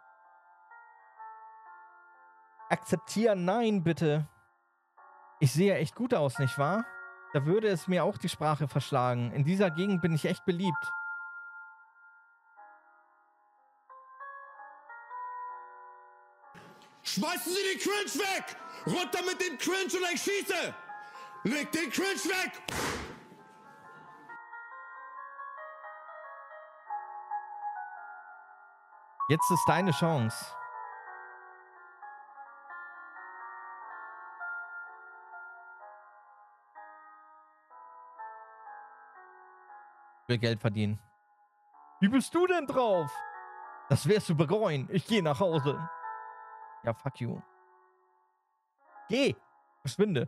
Akzeptieren, nein, bitte. Ich sehe echt gut aus, nicht wahr? Da würde es mir auch die Sprache verschlagen. In dieser Gegend bin ich echt beliebt. Schmeißen Sie den Cringe weg! Runter mit dem Cringe oder ich schieße! Leg den Cringe weg! Jetzt ist deine Chance. Ich will Geld verdienen. Wie bist du denn drauf? Das wirst du bereuen. Ich gehe nach Hause. Ja, fuck you. Geh! Verschwinde.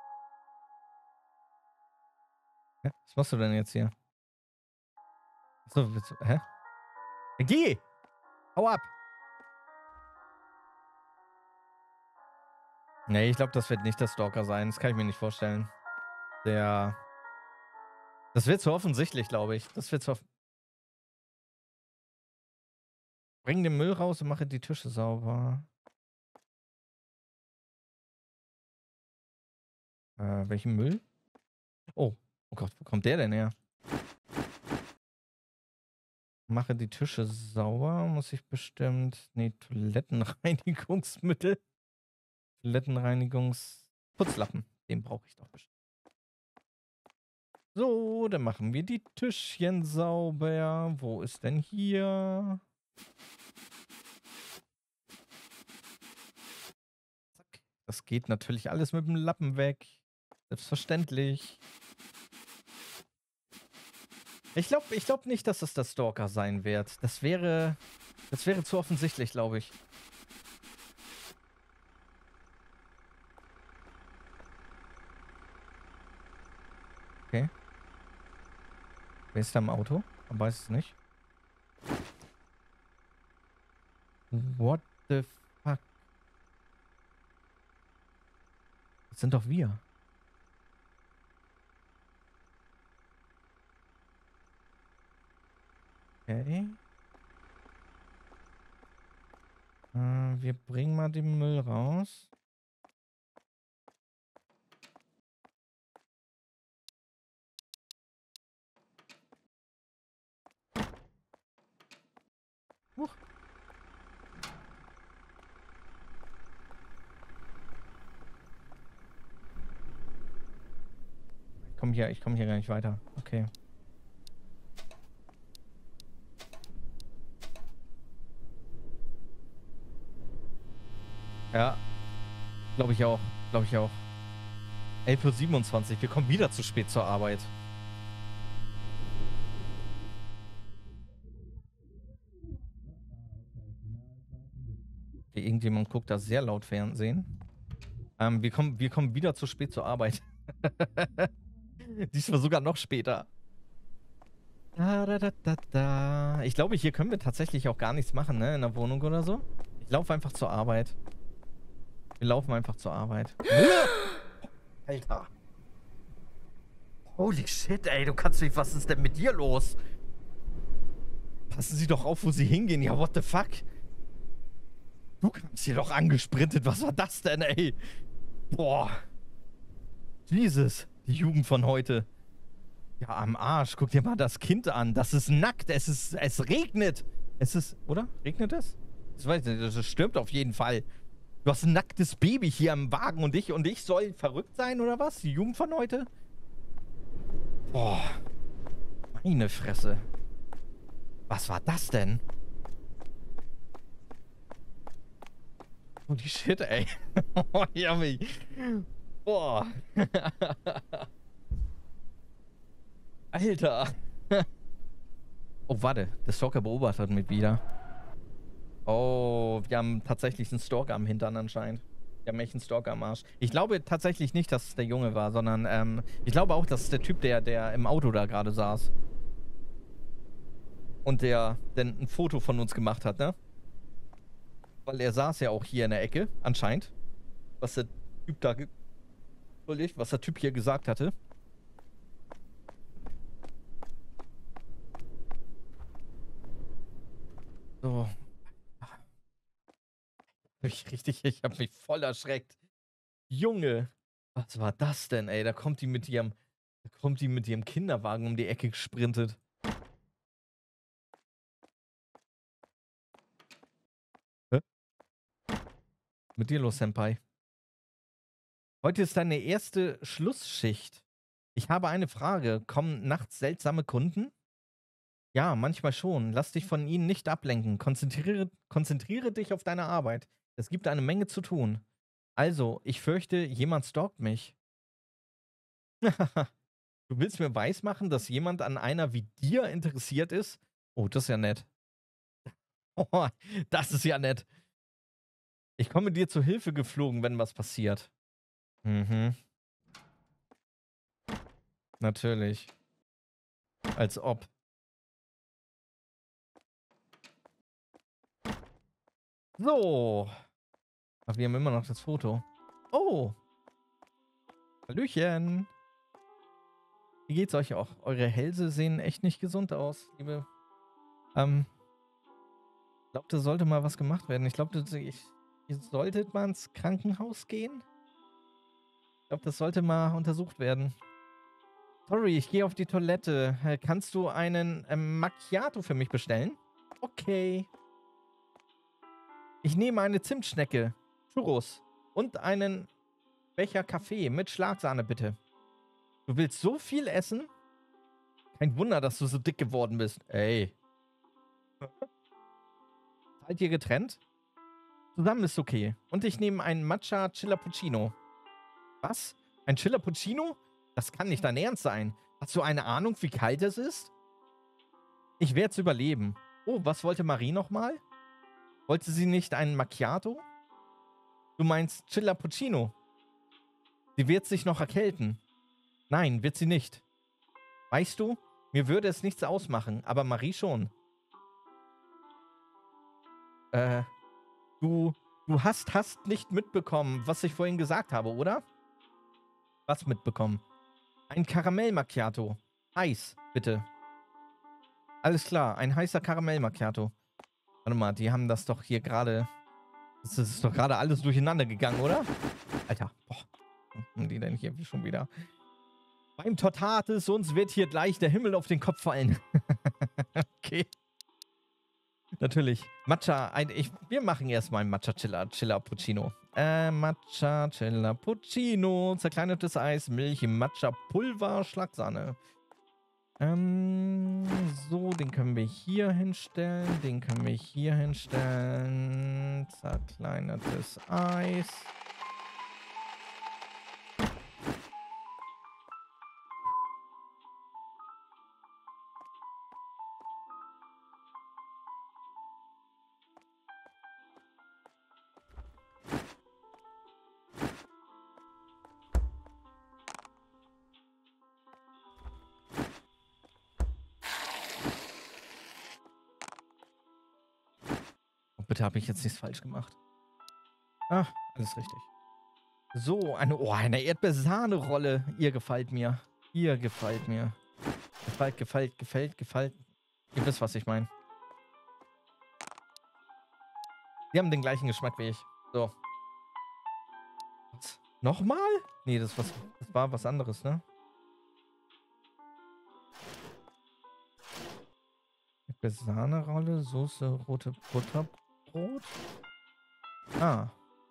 Hä? Was machst du denn jetzt hier? Achso, hä? Ja, geh! Hau ab! Nee, ich glaube, das wird nicht der Stalker sein. Das kann ich mir nicht vorstellen. Das wird zu offensichtlich, glaube ich. Das wird zu Bring den Müll raus und mache die Tische sauber. Welchen Müll? Oh. Oh Gott, wo kommt der denn her? Mache die Tische sauber. Muss ich bestimmt. Nee, Toilettenreinigungsmittel. Putzlappen. Den brauche ich doch bestimmt. So, dann machen wir die Tischchen sauber. Wo ist denn hier? Zack. Das geht natürlich alles mit dem Lappen weg. Selbstverständlich. Ich glaub nicht, dass es der Stalker sein wird. Das wäre zu offensichtlich, glaube ich. Okay. Wer ist da im Auto? Man weiß es nicht. What the fuck? Das sind doch wir. Okay. Wir bringen mal den Müll raus. Huch. Ich komm hier gar nicht weiter. Okay. Ja. Glaube ich auch. Glaube ich auch. 11:27 Uhr. Wir kommen wieder zu spät zur Arbeit. Irgendjemand guckt da sehr laut Fernsehen. Wir kommen wieder zu spät zur Arbeit. Diesmal sogar noch später. Ich glaube, hier können wir tatsächlich auch gar nichts machen, ne? In der Wohnung oder so. Ich laufe einfach zur Arbeit. Wir laufen einfach zur Arbeit. Alter. Holy shit, ey. Du kannst nicht... Was ist denn mit dir los? Passen Sie doch auf, wo Sie hingehen. Ja, what the fuck? Du kamst hier doch angesprintet. Was war das denn, ey? Boah. Jesus. Die Jugend von heute. Ja, am Arsch. Guck dir mal das Kind an. Das ist nackt. Es regnet. Es ist... Oder? Regnet es? Ich weiß nicht. Es stürmt auf jeden Fall. Du hast ein nacktes Baby hier am Wagen und ich soll verrückt sein, oder was? Die Jugend von heute? Boah. Meine Fresse. Was war das denn? Holy shit, ey. Oh, yummy. Boah. Alter. Oh, warte. Der Stalker beobachtet mich wieder. Oh, wir haben tatsächlich einen Stalker am Hintern anscheinend. Wir haben echt einen Stalker am Arsch. Ich glaube tatsächlich nicht, dass es der Junge war, sondern ich glaube auch, dass es der Typ, der im Auto da gerade saß. Und der dann ein Foto von uns gemacht hat, ne? Weil er saß ja auch hier in der Ecke, anscheinend. Was der Typ da... Was der Typ hier gesagt hatte. So. Ich hab mich voll erschreckt. Junge, was war das denn, ey? Da kommt die mit ihrem Kinderwagen um die Ecke gesprintet. Hä? Mit dir los, Senpai. Heute ist deine erste Schlussschicht. Ich habe eine Frage. Kommen nachts seltsame Kunden? Ja, manchmal schon. Lass dich von ihnen nicht ablenken. Konzentriere dich auf deine Arbeit. Es gibt eine Menge zu tun. Also, ich fürchte, jemand stalkt mich. Du willst mir weismachen, dass jemand an einer wie dir interessiert ist? Oh, das ist ja nett. Oh, das ist ja nett. Ich komme dir zu Hilfe geflogen, wenn was passiert. Mhm. Natürlich. Als ob. So. Ach, wir haben immer noch das Foto. Oh. Hallöchen. Wie geht's euch auch? Eure Hälse sehen echt nicht gesund aus, liebe. Ich glaube, da sollte mal was gemacht werden. Ich glaube, ihr solltet mal ins Krankenhaus gehen. Ich glaube, das sollte mal untersucht werden. Sorry, ich gehe auf die Toilette. Kannst du einen Macchiato für mich bestellen? Okay. Ich nehme eine Zimtschnecke, Churros und einen Becher Kaffee mit Schlagsahne, bitte. Du willst so viel essen? Kein Wunder, dass du so dick geworden bist. Ey. Seid ihr getrennt? Zusammen ist okay. Und ich nehme einen Matcha Chilappuccino. Was? Ein Chilappuccino? Das kann nicht dein Ernst sein. Hast du eine Ahnung, wie kalt es ist? Ich werde es überleben. Oh, was wollte Marie nochmal? Wollte sie nicht einen Macchiato? Du meinst Chilappuccino? Sie wird sich noch erkälten. Nein, wird sie nicht. Weißt du, mir würde es nichts ausmachen, aber Marie schon. Du hast nicht mitbekommen, was ich vorhin gesagt habe, oder? Was mitbekommen? Ein Karamell-Macchiato. Heiß, bitte. Alles klar, ein heißer Karamell-Macchiato. Warte mal, die haben das doch hier gerade... Das ist doch gerade alles durcheinander gegangen, oder? Alter, boah. Haben die denn hier schon wieder... Beim Tortates, uns wird hier gleich der Himmel auf den Kopf fallen. Okay. Natürlich. Matcha, wir machen erstmal ein Matcha Chilla Puccino. Matcha Chilla Puccino. Zerkleinertes Eis, Milch, Matcha Pulver, Schlagsahne. So, den können wir hier hinstellen. Den können wir hier hinstellen. Zerkleinertes Eis. Bitte habe ich jetzt nichts falsch gemacht. Ah, alles richtig. So, eine Erdbeersahne-Rolle. Ihr gefällt mir. Ihr gefällt mir. Gefällt. Ihr wisst, was ich meine. Die haben den gleichen Geschmack wie ich. So. Was? Nochmal? Nee, das war was anderes, ne? Erdbeersahne-Rolle, Soße, rote Butterbrot. Ah.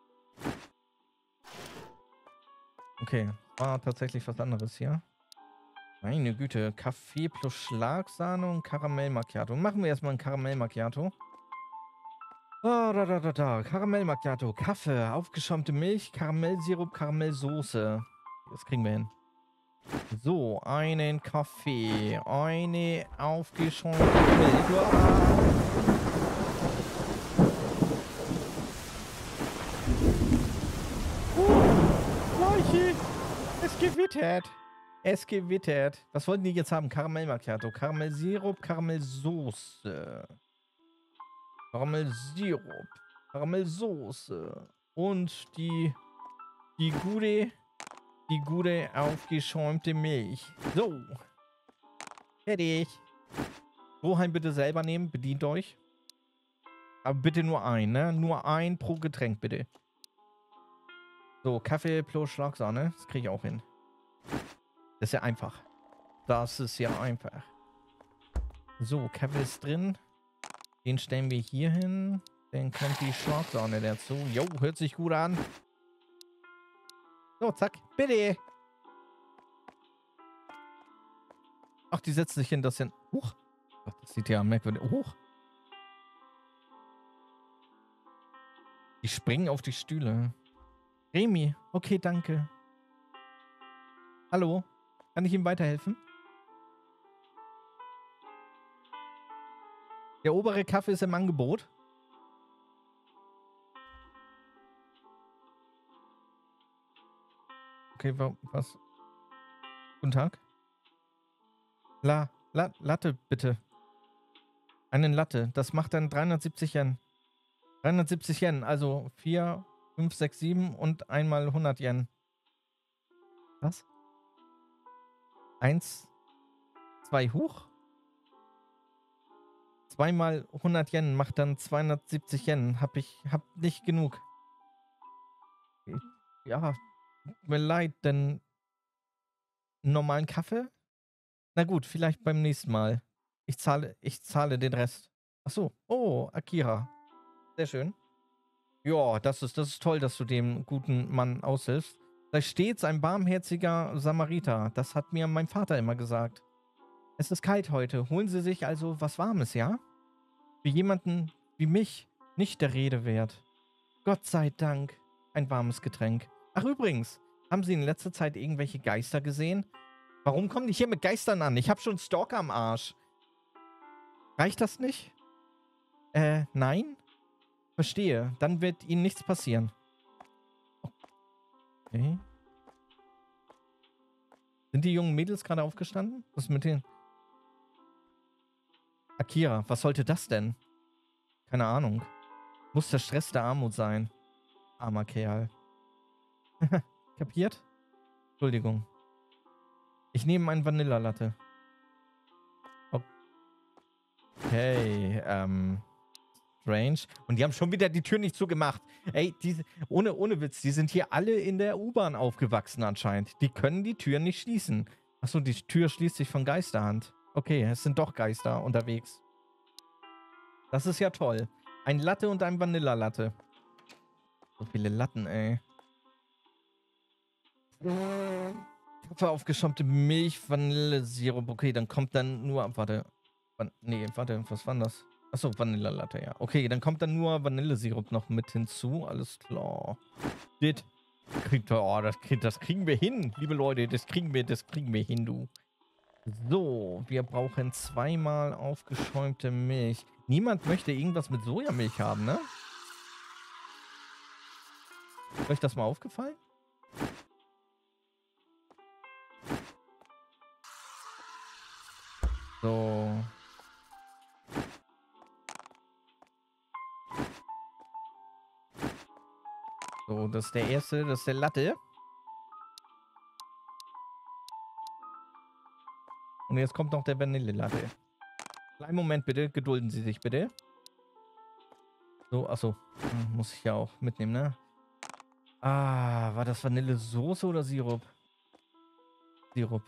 Okay, war tatsächlich was anderes hier. Meine Güte, Kaffee plus Schlagsahne und Karamell Macchiato. Machen wir erstmal ein Karamell Macchiato. Karamell Macchiato, Kaffee, aufgeschäumte Milch, Karamellsirup, Karamellsoße. Das kriegen wir hin. So, einen Kaffee, eine aufgeschäumte Milch. Es gewittert. Es gewittert. Was wollten die jetzt haben? Karamell Macchiato, Karamellsirup, Karamellsoße. Karamellsirup, Karamellsoße. Und die gute aufgeschäumte Milch. So. Fertig. Strohhalm bitte selber nehmen. Bedient euch. Aber bitte nur ein, ne? Nur ein pro Getränk, bitte. So, Kaffee plus Schlagsahne. Das kriege ich auch hin. Das ist ja einfach. Das ist ja einfach. So, Kaffee ist drin. Den stellen wir hier hin. Dann kommt die Schlagsahne dazu. Jo, hört sich gut an. So, zack. Bitte. Ach, die setzt sich hin, das hin. Huch. Ach, das sieht ja merkwürdig. Huch. Die springen auf die Stühle. Remi, okay, danke. Hallo, kann ich ihm weiterhelfen? Der obere Kaffee ist im Angebot. Okay, was? Guten Tag. Latte, bitte. Einen Latte. Das macht dann 370 Yen. 370 Yen, also 4... 5, 6, 7 und einmal 100 Yen. Was? 1, 2 hoch? 2 mal 100 Yen macht dann 270 Yen. Hab nicht genug. Ja, tut mir leid, denn einen normalen Kaffee? Na gut, vielleicht beim nächsten Mal. Ich zahle den Rest. Ach so. Oh, Akira. Sehr schön. Ja, das ist toll, dass du dem guten Mann aushilfst. Sei stets ein barmherziger Samariter. Das hat mir mein Vater immer gesagt. Es ist kalt heute. Holen Sie sich also was Warmes, ja? Für jemanden wie mich nicht der Rede wert. Gott sei Dank. Ein warmes Getränk. Ach übrigens, haben Sie in letzter Zeit irgendwelche Geister gesehen? Warum kommen die hier mit Geistern an? Ich habe schon Stalker am Arsch. Reicht das nicht? Nein? Verstehe. Dann wird Ihnen nichts passieren. Okay. Sind die jungen Mädels gerade aufgestanden? Was ist mit denen? Akira, was sollte das denn? Keine Ahnung. Muss der Stress der Armut sein. Armer Kerl. Kapiert? Entschuldigung. Ich nehme einen Vanillalatte. Okay, strange. Und die haben schon wieder die Tür nicht zugemacht. Ey, ohne Witz, die sind hier alle in der U-Bahn aufgewachsen anscheinend. Die können die Tür nicht schließen. Achso, die Tür schließt sich von Geisterhand. Okay, es sind doch Geister unterwegs. Das ist ja toll. Ein Latte und ein Vanilla-Latte. So viele Latten, ey. Kaffee, aufgeschäumte Milch, Vanillesirup. Okay, dann kommt dann nur... Warte. Nee, warte, was war das? Achso, Vanilla-Latte, ja. Okay, dann kommt dann nur Vanillesirup noch mit hinzu. Alles klar. Das kriegen wir hin, liebe Leute. Das kriegen wir hin, du. So, wir brauchen 2-mal aufgeschäumte Milch. Niemand möchte irgendwas mit Sojamilch haben, ne? Ist euch das mal aufgefallen? So. So, das ist der erste, das ist der Latte. Und jetzt kommt noch der Vanille-Latte. Kleinen Moment bitte, gedulden Sie sich bitte. So, achso. Muss ich ja auch mitnehmen, ne? Ah, war das Vanillesoße oder Sirup? Sirup.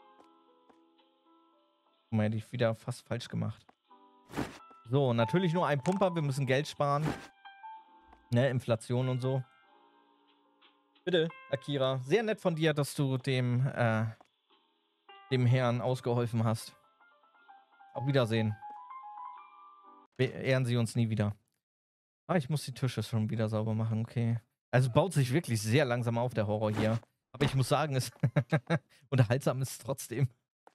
Guck mal, hätte ich wieder fast falsch gemacht. So, natürlich nur ein Pumper. Wir müssen Geld sparen. Ne, Inflation und so. Bitte, Akira. Sehr nett von dir, dass du dem Herrn ausgeholfen hast. Auf Wiedersehen. Beehren Sie uns nie wieder. Ah, ich muss die Tische schon wieder sauber machen, okay. Also baut sich wirklich sehr langsam auf, der Horror hier. Aber ich muss sagen, es unterhaltsam ist es trotzdem.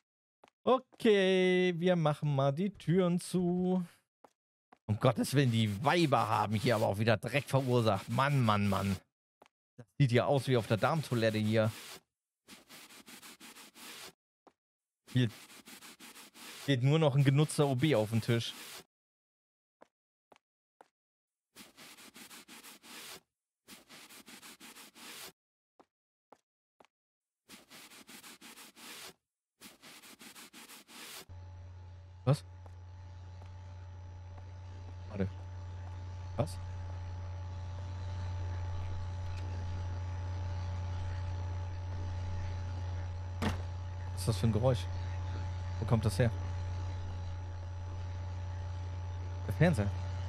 Okay, wir machen mal die Türen zu. Um Gottes Willen, die Weiber haben hier aber auch wieder Dreck verursacht. Mann, Mann, Mann. Das sieht ja aus wie auf der Darmtoilette hier. Hier steht nur noch ein genutzter OB auf dem Tisch. Was? Warte. Was? Was ist das für ein Geräusch? Wo kommt das her? Der Fernseher.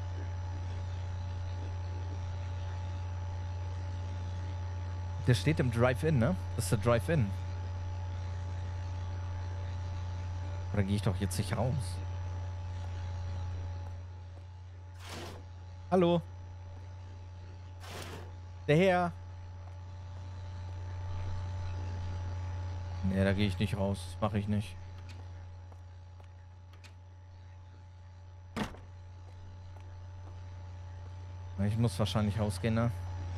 Der steht im Drive-In, ne? Das ist der Drive-In. Oder gehe ich doch jetzt nicht raus? Hallo? Der Herr? Nee, da gehe ich nicht raus. Das mache ich nicht. Ich muss wahrscheinlich rausgehen, ne?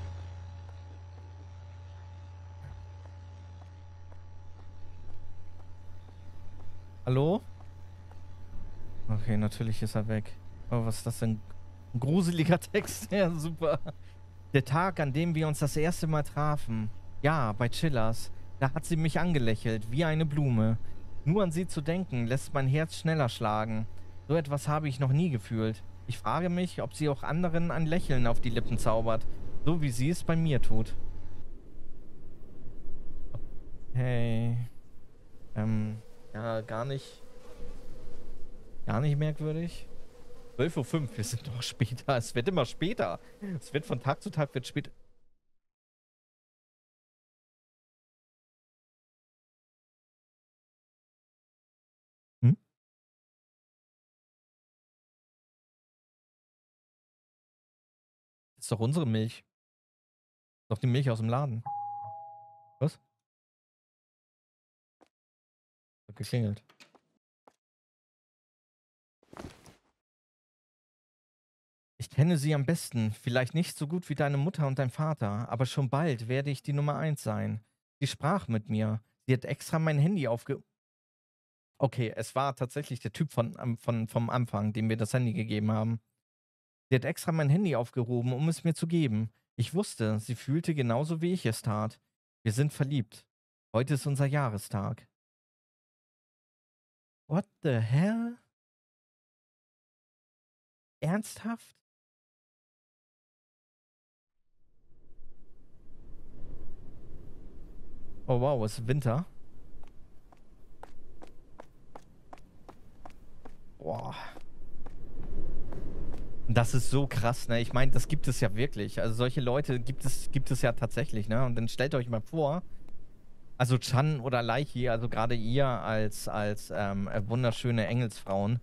Hallo? Okay, natürlich ist er weg. Oh, was ist das denn? Ein gruseliger Text. Ja, super. Der Tag, an dem wir uns das erste Mal trafen. Ja, bei Chillers. Da hat sie mich angelächelt, wie eine Blume. Nur an sie zu denken, lässt mein Herz schneller schlagen. So etwas habe ich noch nie gefühlt. Ich frage mich, ob sie auch anderen ein Lächeln auf die Lippen zaubert. So wie sie es bei mir tut. Okay. Ja, gar nicht merkwürdig. 12:05 Uhr, wir sind doch später. Es wird immer später. Es wird von Tag zu Tag wird später. Hm? Das ist doch unsere Milch. Das ist doch die Milch aus dem Laden. Was? Hat geklingelt. Ich kenne sie am besten. Vielleicht nicht so gut wie deine Mutter und dein Vater, aber schon bald werde ich die Nummer 1 sein. Sie sprach mit mir. Sie hat extra mein Handy Okay, es war tatsächlich der Typ vom Anfang, dem wir das Handy gegeben haben. Sie hat extra mein Handy aufgehoben, um es mir zu geben. Ich wusste, sie fühlte genauso wie ich es tat. Wir sind verliebt. Heute ist unser Jahrestag. What the hell? Ernsthaft? Oh wow, es ist Winter. Boah. Das ist so krass, ne? Ich meine, das gibt es ja wirklich. Also solche Leute gibt es ja tatsächlich, ne? Und dann stellt euch mal vor, also Chan oder Leichi, also gerade ihr als wunderschöne Engelsfrauen,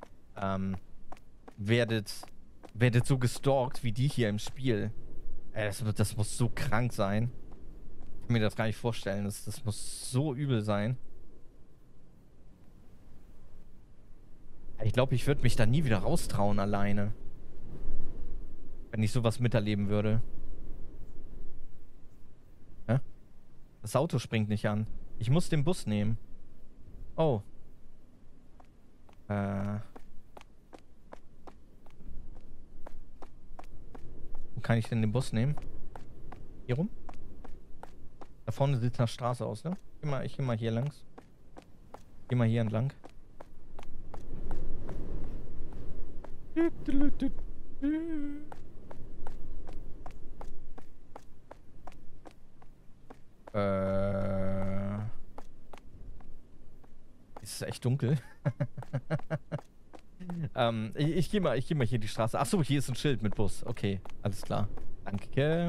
werdet so gestalkt wie die hier im Spiel. Das muss so krank sein. Ich kann mir das gar nicht vorstellen. Das muss so übel sein. Ich glaube, ich würde mich da nie wieder raustrauen alleine. Wenn ich sowas miterleben würde. Hä? Das Auto springt nicht an. Ich muss den Bus nehmen. Oh. Wo kann ich denn den Bus nehmen? Hier rum? Da vorne sieht nach Straße aus, ne? Ich geh mal hier langs. Geh mal hier entlang. Ist echt dunkel. Ich geh mal hier die Straße. Achso, hier ist ein Schild mit Bus. Okay, alles klar. Danke.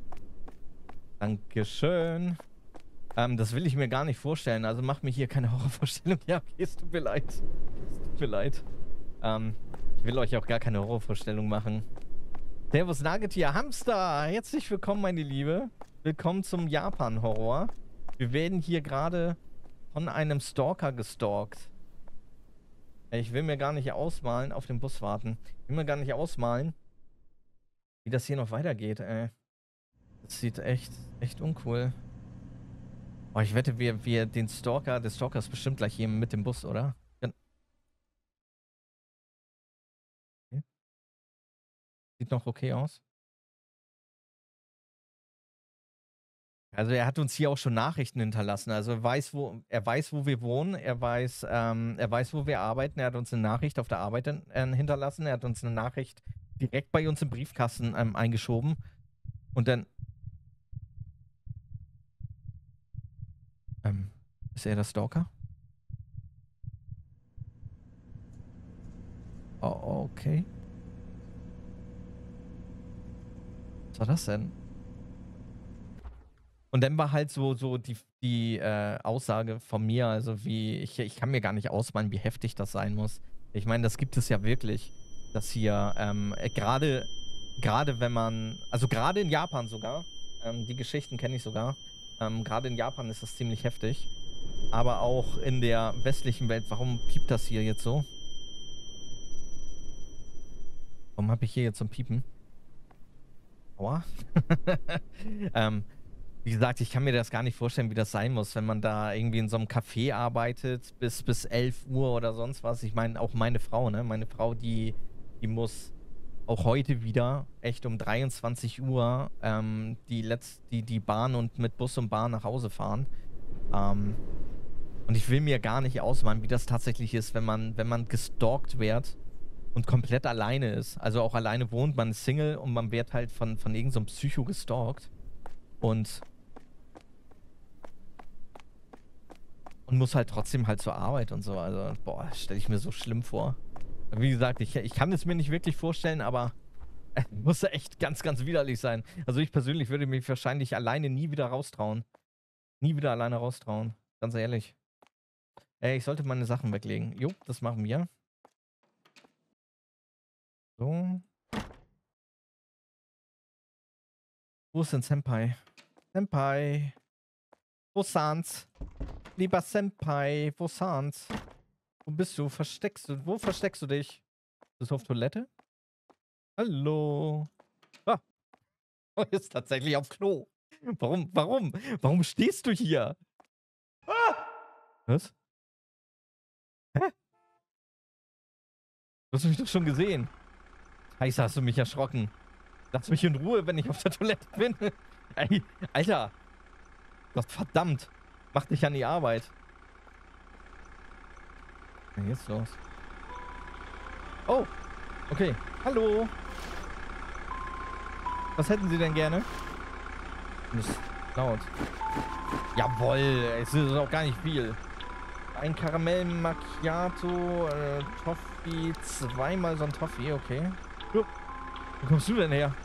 Dankeschön. Das will ich mir gar nicht vorstellen. Also mach mir hier keine Horrorvorstellung. Ja, okay, es tut mir leid. Es tut mir leid. Ich will euch auch gar keine Horrorvorstellung machen. Servus Nagetier Hamster. Herzlich willkommen, meine Liebe. Willkommen zum Japan-Horror. Wir werden hier gerade von einem Stalker gestalkt. Ich will mir gar nicht ausmalen, auf den Bus warten. Ich will mir gar nicht ausmalen, wie das hier noch weitergeht, ey. Das sieht echt uncool. Oh, ich wette, der Stalker ist bestimmt gleich hier mit dem Bus, oder? Okay. Sieht noch okay aus. Also er hat uns hier auch schon Nachrichten hinterlassen. Also er weiß, wo wir wohnen, er weiß, wo wir arbeiten. Er hat uns eine Nachricht auf der Arbeit hinterlassen. Er hat uns eine Nachricht direkt bei uns im Briefkasten eingeschoben. Und dann ist er der Stalker? Oh, okay. Was war das denn? Und dann war halt so die Aussage von mir, also wie, ich kann mir gar nicht ausmalen, wie heftig das sein muss. Ich meine, das gibt es ja wirklich, dass hier, gerade wenn man, also gerade in Japan sogar, die Geschichten kenne ich sogar, gerade in Japan ist das ziemlich heftig, aber auch in der westlichen Welt, warum piept das hier jetzt so? Warum habe ich hier jetzt so ein Piepen? Aua. Wie gesagt, ich kann mir das gar nicht vorstellen, wie das sein muss, wenn man da irgendwie in so einem Café arbeitet bis 11 Uhr oder sonst was. Ich meine, auch meine Frau, ne? Meine Frau, die muss auch heute wieder echt um 23 Uhr die Bahn und mit Bus und Bahn nach Hause fahren. Und ich will mir gar nicht ausmalen, wie das tatsächlich ist, wenn man gestalkt wird und komplett alleine ist. Also auch alleine wohnt, man ist Single und man wird halt von irgend so einem Psycho gestalkt. Und muss halt trotzdem halt zur Arbeit und so. Also, boah, stelle ich mir so schlimm vor. Wie gesagt, ich kann es mir nicht wirklich vorstellen, aber es muss echt ganz widerlich sein. Also ich persönlich würde mich wahrscheinlich alleine nie wieder raustrauen. Nie wieder alleine raustrauen. Ganz ehrlich. Ey, ich sollte meine Sachen weglegen. Jo, das machen wir. So. Wo ist denn Senpai? Senpai. Wo sind's? Lieber Senpai, wo sind's? Wo bist du? Wo versteckst du dich? Bist du auf Toilette? Hallo? Ah. Oh, ist tatsächlich auf Klo. Warum stehst du hier? Ah! Was? Hä? Du hast mich doch schon gesehen. Scheiße, hast du mich erschrocken. Lass mich in Ruhe, wenn ich auf der Toilette bin. Ey, Alter. Gott verdammt. Mach dich an die Arbeit. Was ist denn jetzt los? Oh, okay. Hallo. Was hätten Sie denn gerne? Das ist laut. Jawohl, es ist auch gar nicht viel. Ein Karamell Macchiato, Toffee, zweimal so ein Toffee, okay. Jo, wo kommst du denn her?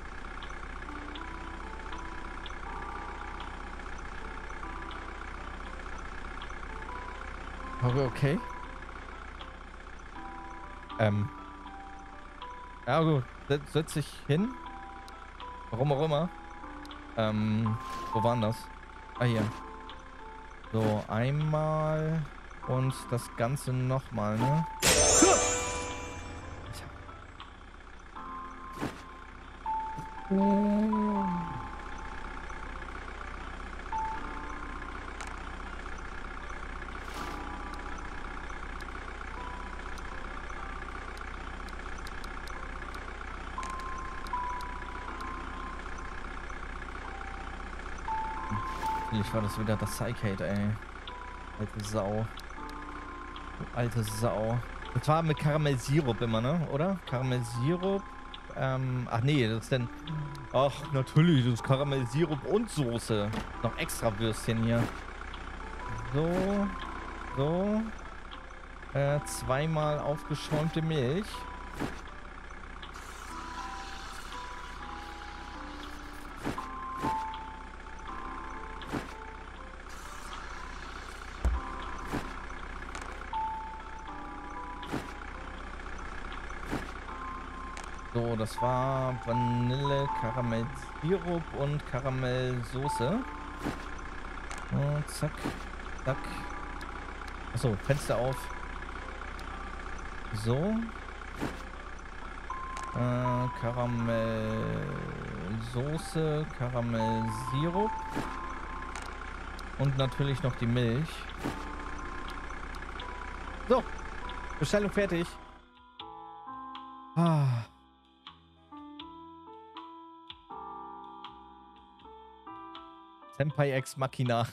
Aber okay. Ja gut, setz dich hin. Warum auch immer. Wo waren das? Ah, hier. So, einmal und das Ganze nochmal, ne? Natürlich war das wieder das Psychate, ey. Alte Sau. Du alte Sau. Das war mit Karamellsirup immer, ne? Oder? Karamellsirup. Ach nee, das ist denn... Ach, natürlich, das ist Karamellsirup und Soße. Noch extra Würstchen hier. So. So. Zweimal aufgeschäumte Milch. So, das war Vanille, Karamellsirup und Karamellsoße. Und zack, zack. Achso, Fenster auf. So. Karamellsoße, Karamellsirup. Und natürlich noch die Milch. So, Bestellung fertig. Ah. Senpai Ex Machina.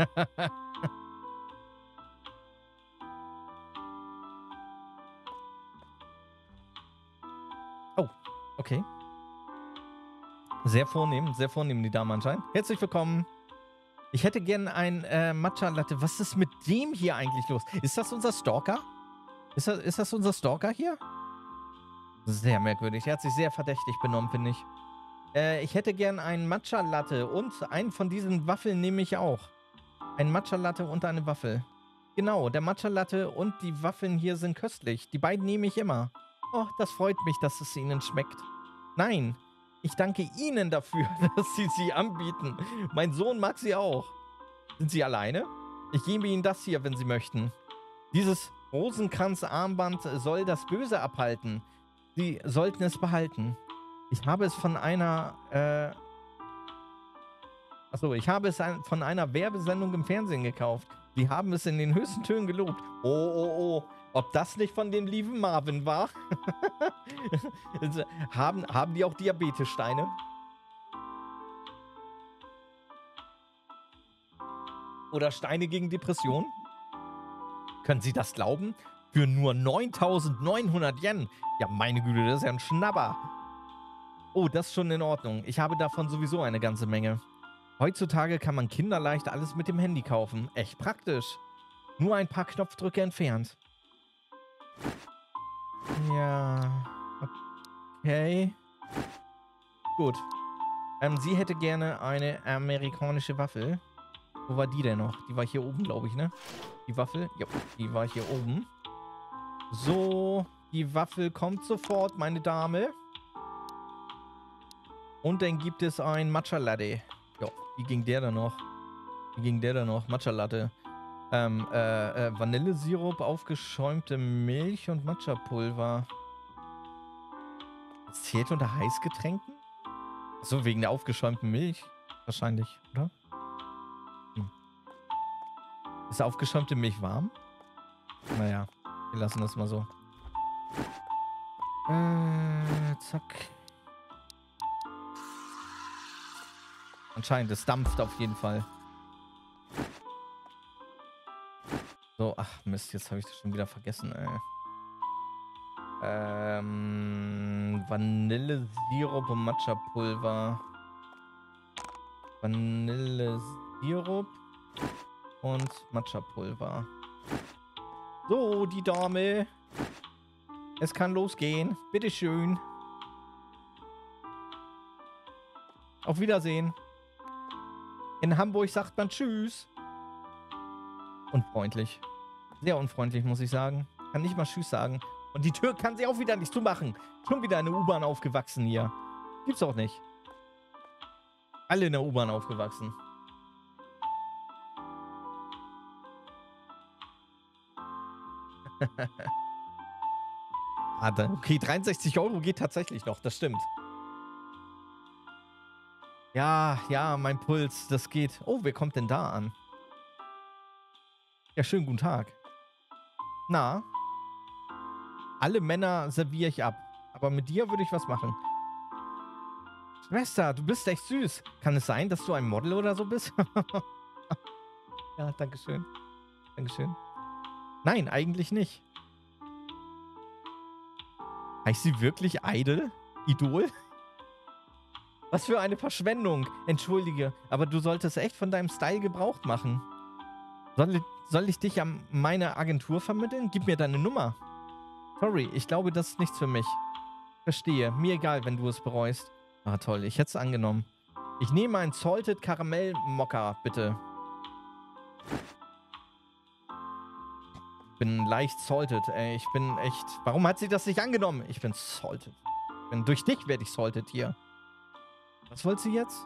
Oh, okay. Sehr vornehm, die Dame anscheinend. Herzlich willkommen. Ich hätte gern ein Matcha Latte. Was ist mit dem hier eigentlich los? Ist das unser Stalker? Ist das unser Stalker hier? Sehr merkwürdig. Er hat sich sehr verdächtig benommen, finde ich. Ich hätte gern einen Matcha Latte und einen von diesen Waffeln nehme ich auch. Ein Matcha Latte und eine Waffel. Genau, der Matcha Latte und die Waffeln hier sind köstlich. Die beiden nehme ich immer. Oh, das freut mich, dass es Ihnen schmeckt. Nein, ich danke Ihnen dafür, dass Sie sie anbieten. Mein Sohn mag sie auch. Sind Sie alleine? Ich gebe Ihnen das hier, wenn Sie möchten. Dieses Rosenkranz-Armband soll das Böse abhalten. Sie sollten es behalten. Ich habe es von einer, ich habe es von einer Werbesendung im Fernsehen gekauft. Sie haben es in den höchsten Tönen gelobt. Oh. Ob das nicht von dem lieben Marvin war? haben die auch Diabetessteine? Oder Steine gegen Depression? Können Sie das glauben? Für nur 9.900 Yen. Ja, meine Güte, das ist ja ein Schnapper. Oh, das ist schon in Ordnung. Ich habe davon sowieso eine ganze Menge. Heutzutage kann man kinderleicht alles mit dem Handy kaufen. Echt praktisch. Nur ein paar Knopfdrücke entfernt. Ja. Okay. Gut. Sie hätte gerne eine amerikanische Waffel. Wo war die denn noch? Die war hier oben, glaube ich, ne? Die Waffel? Ja, die war hier oben. So, die Waffel kommt sofort, meine Dame. Und dann gibt es ein Matcha Latte. Ja, wie ging der da noch? Matcha Latte. Vanillesirup, aufgeschäumte Milch und Matcha-Pulver. Das zählt unter Heißgetränken? So, wegen der aufgeschäumten Milch. Wahrscheinlich, oder? Ist aufgeschäumte Milch warm? Naja, wir lassen das mal so. Zack. Anscheinend, es dampft auf jeden Fall. So, ach Mist, jetzt habe ich das schon wieder vergessen, ey. Vanillesirup und Matcha-Pulver. Vanillesirup und Matcha-Pulver. So, die Dame. Es kann losgehen. Bitteschön. Auf Wiedersehen. In Hamburg sagt man Tschüss. Unfreundlich. Sehr unfreundlich, muss ich sagen. Kann nicht mal Tschüss sagen. Und die Tür kann sie auch wieder nicht zumachen. Schon wieder eine U-Bahn aufgewachsen hier. Gibt's auch nicht. Alle in der U-Bahn aufgewachsen. Okay, 63 Euro geht tatsächlich noch. Das stimmt. Ja, ja, mein Puls, das geht. Oh, wer kommt denn da an? Ja, schönen guten Tag. Na? Alle Männer serviere ich ab. Aber mit dir würde ich was machen. Schwester, du bist echt süß. Kann es sein, dass du ein Model oder so bist? Ja, dankeschön. Dankeschön. Nein, eigentlich nicht. Heißt sie wirklich Idol? Idol? Was für eine Verschwendung. Entschuldige, aber du solltest echt von deinem Style Gebrauch machen. Soll ich dich an meine Agentur vermitteln? Gib mir deine Nummer. Sorry, ich glaube, das ist nichts für mich. Verstehe. Mir egal, wenn du es bereust. Ah, toll. Ich hätte es angenommen. Ich nehme einen Salted Karamell Mokka, bitte. Ich bin leicht salted, ey. Ich bin echt... Warum hat sie das nicht angenommen? Ich bin salted. Durch dich werde ich salted hier. Was wollt sie jetzt?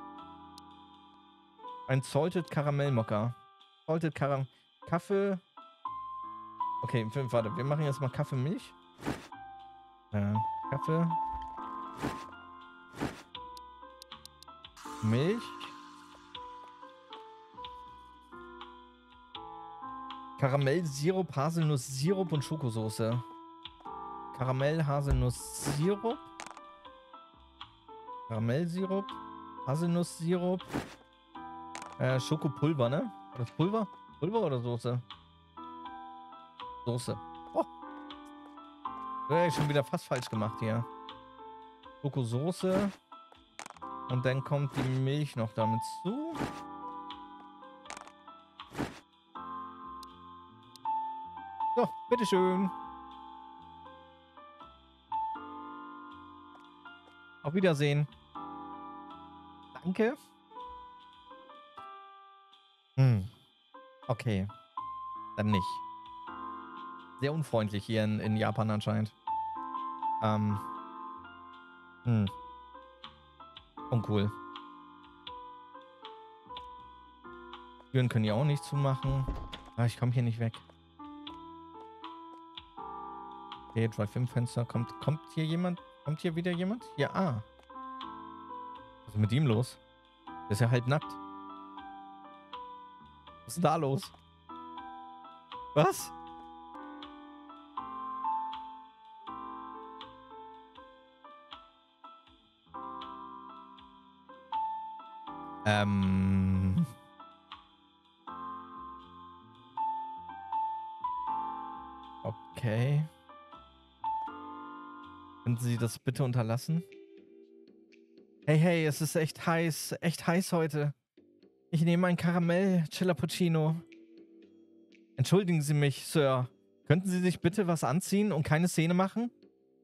Ein Salted Karamell Mokka. Salted Karamell... Kaffee... Okay, warte. Wir machen jetzt mal Kaffee-Milch. Kaffee... Milch. Karamell, Sirup, Haselnuss, Sirup und Schokosoße. Karamell, Haselnuss, Sirup. Karamellsirup. Haselnusssirup. Schokopulver, ne? Das Pulver? Pulver oder Soße? Soße. Oh. Ja, schon wieder fast falsch gemacht hier. Schokosoße. Und dann kommt die Milch noch damit zu. So, bitteschön. Auf Wiedersehen. Danke. Okay. Dann nicht. Sehr unfreundlich hier in Japan anscheinend. Uncool. Türen können die auch nicht zumachen. Ah, ich komme hier nicht weg. Okay, Drive-In-Fenster. Kommt hier jemand? Kommt hier wieder jemand? Ja, ah. Was ist mit ihm los? Der ist ja halb nackt. Was ist denn da los? Was? Okay. Könnten Sie das bitte unterlassen? Hey, es ist echt heiß heute. Ich nehme ein Karamell-Chilappuccino. Entschuldigen Sie mich, Sir. Könnten Sie sich bitte was anziehen und keine Szene machen?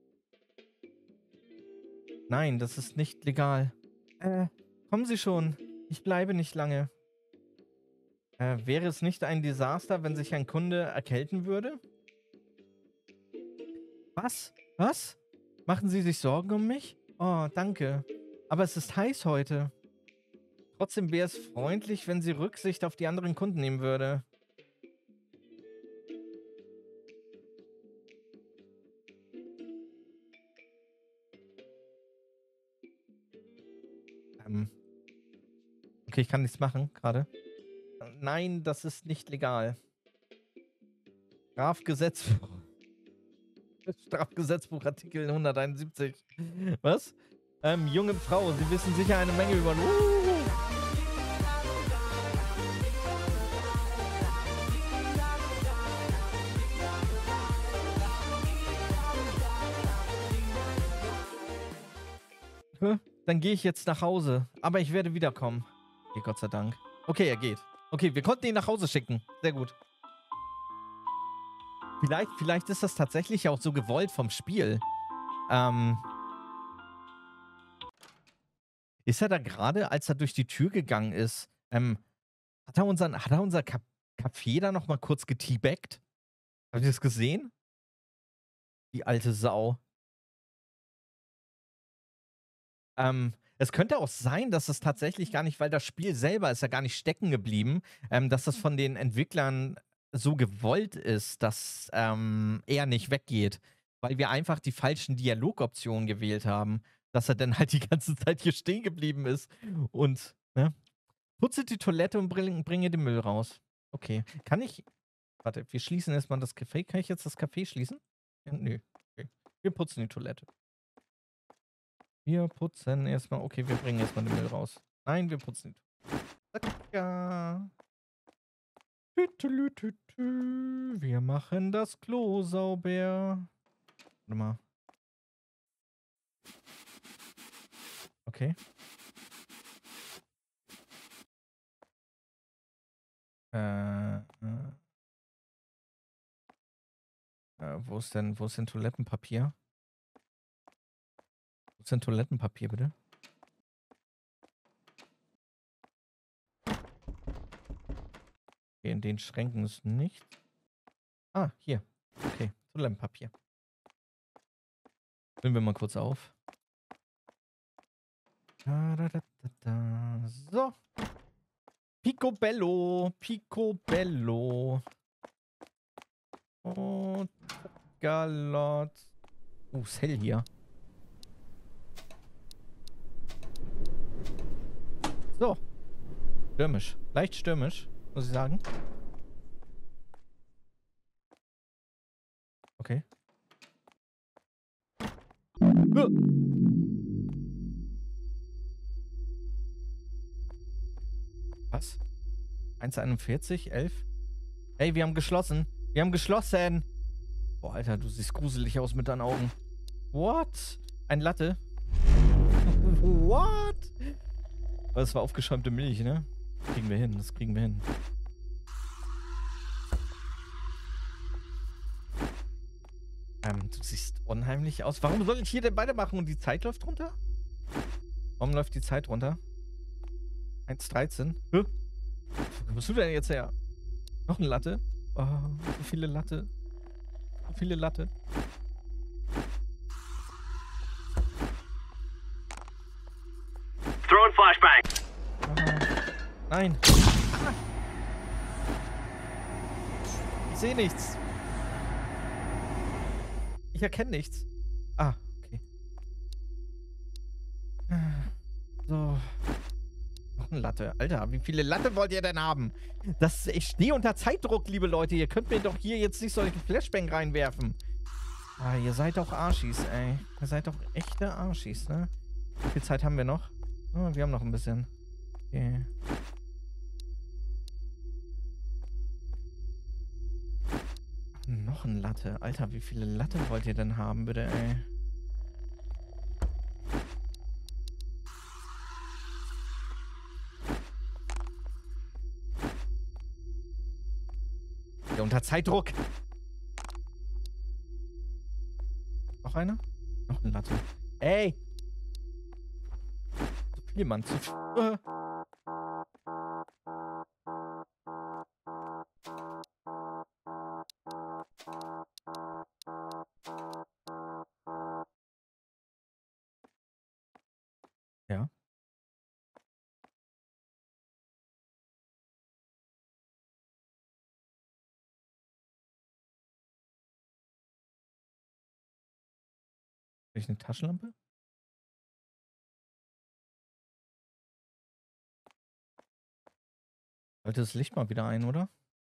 Nein, das ist nicht legal. Kommen Sie schon. Ich bleibe nicht lange. Wäre es nicht ein Desaster, wenn sich ein Kunde erkälten würde? Was? Was? Machen Sie sich Sorgen um mich? Oh, danke. Aber es ist heiß heute. Trotzdem wäre es freundlich, wenn sie Rücksicht auf die anderen Kunden nehmen würde. Okay, ich kann nichts machen, gerade. Nein, das ist nicht legal. Strafgesetzbuch Artikel 171. Was? Junge Frau, Sie wissen sicher eine Menge über... Dann gehe ich jetzt nach Hause. Aber ich werde wiederkommen. Okay, Gott sei Dank. Okay, er geht. Okay, wir konnten ihn nach Hause schicken. Sehr gut. Vielleicht ist das tatsächlich auch so gewollt vom Spiel. Ist er da gerade, als er durch die Tür gegangen ist, hat er unser Café da noch mal kurz geteabaggt? Habt ihr das gesehen? Die alte Sau. Es könnte auch sein, dass es tatsächlich gar nicht, weil das Spiel selber ist ja gar nicht stecken geblieben, dass das von den Entwicklern so gewollt ist, dass er nicht weggeht, weil wir einfach die falschen Dialogoptionen gewählt haben, dass er dann halt die ganze Zeit hier stehen geblieben ist und, ne? Putze die Toilette und bringe den Müll raus. Okay. Kann ich. Warte, wir schließen erstmal das Café. Kann ich jetzt das Café schließen? Ja, nö. Okay. Wir putzen die Toilette. Wir putzen erstmal. Okay, wir bringen erstmal den Müll raus. Nein, wir putzen die Toilette. Ja. Tütülütütü. Wir machen das Klo sauber. Warte mal. Okay. Wo ist denn Toilettenpapier? Wo ist denn Toilettenpapier, bitte? Okay, in den Schränken ist nichts. Ah, hier. Okay, Toilettenpapier. Füllen wir mal kurz auf. So. Picobello. Picobello. Und Galot. Ist hell hier. So. Stürmisch. Leicht stürmisch, muss ich sagen. Okay. Was? 1,41? 11? Ey, wir haben geschlossen. Wir haben geschlossen. Boah, Alter, du siehst gruselig aus mit deinen Augen. What? Ein Latte? What? Das war aufgeschäumte Milch, ne? Kriegen wir hin, das kriegen wir hin. Du siehst unheimlich aus. Warum soll ich hier denn beide machen und die Zeit läuft runter? Warum läuft die Zeit runter? 1,13? Hä? Wo bist du denn jetzt her? Noch ein Latte? Oh, so viele Latte. So viele Latte. Throwing flashbang. Nein. Ich sehe nichts. Ich erkenne nichts. Ah, okay. So. Noch ein Latte. Alter, wie viele Latte wollt ihr denn haben? Ich stehe unter Zeitdruck, liebe Leute. Ihr könnt mir doch hier jetzt nicht solche Flashbang reinwerfen. Ah, ihr seid doch Arschis, ey. Ihr seid doch echte Arschis, ne? Wie viel Zeit haben wir noch? Oh, wir haben noch ein bisschen. Okay. Noch ein Latte. Alter, wie viele Latte wollt ihr denn haben, bitte, ey? Ja, unter Zeitdruck. Noch einer? Noch ein Latte. Ey! Zu viel, Mann. Zu viel. Ja. Habe ich eine Taschenlampe? Sollte das Licht mal wieder ein, oder?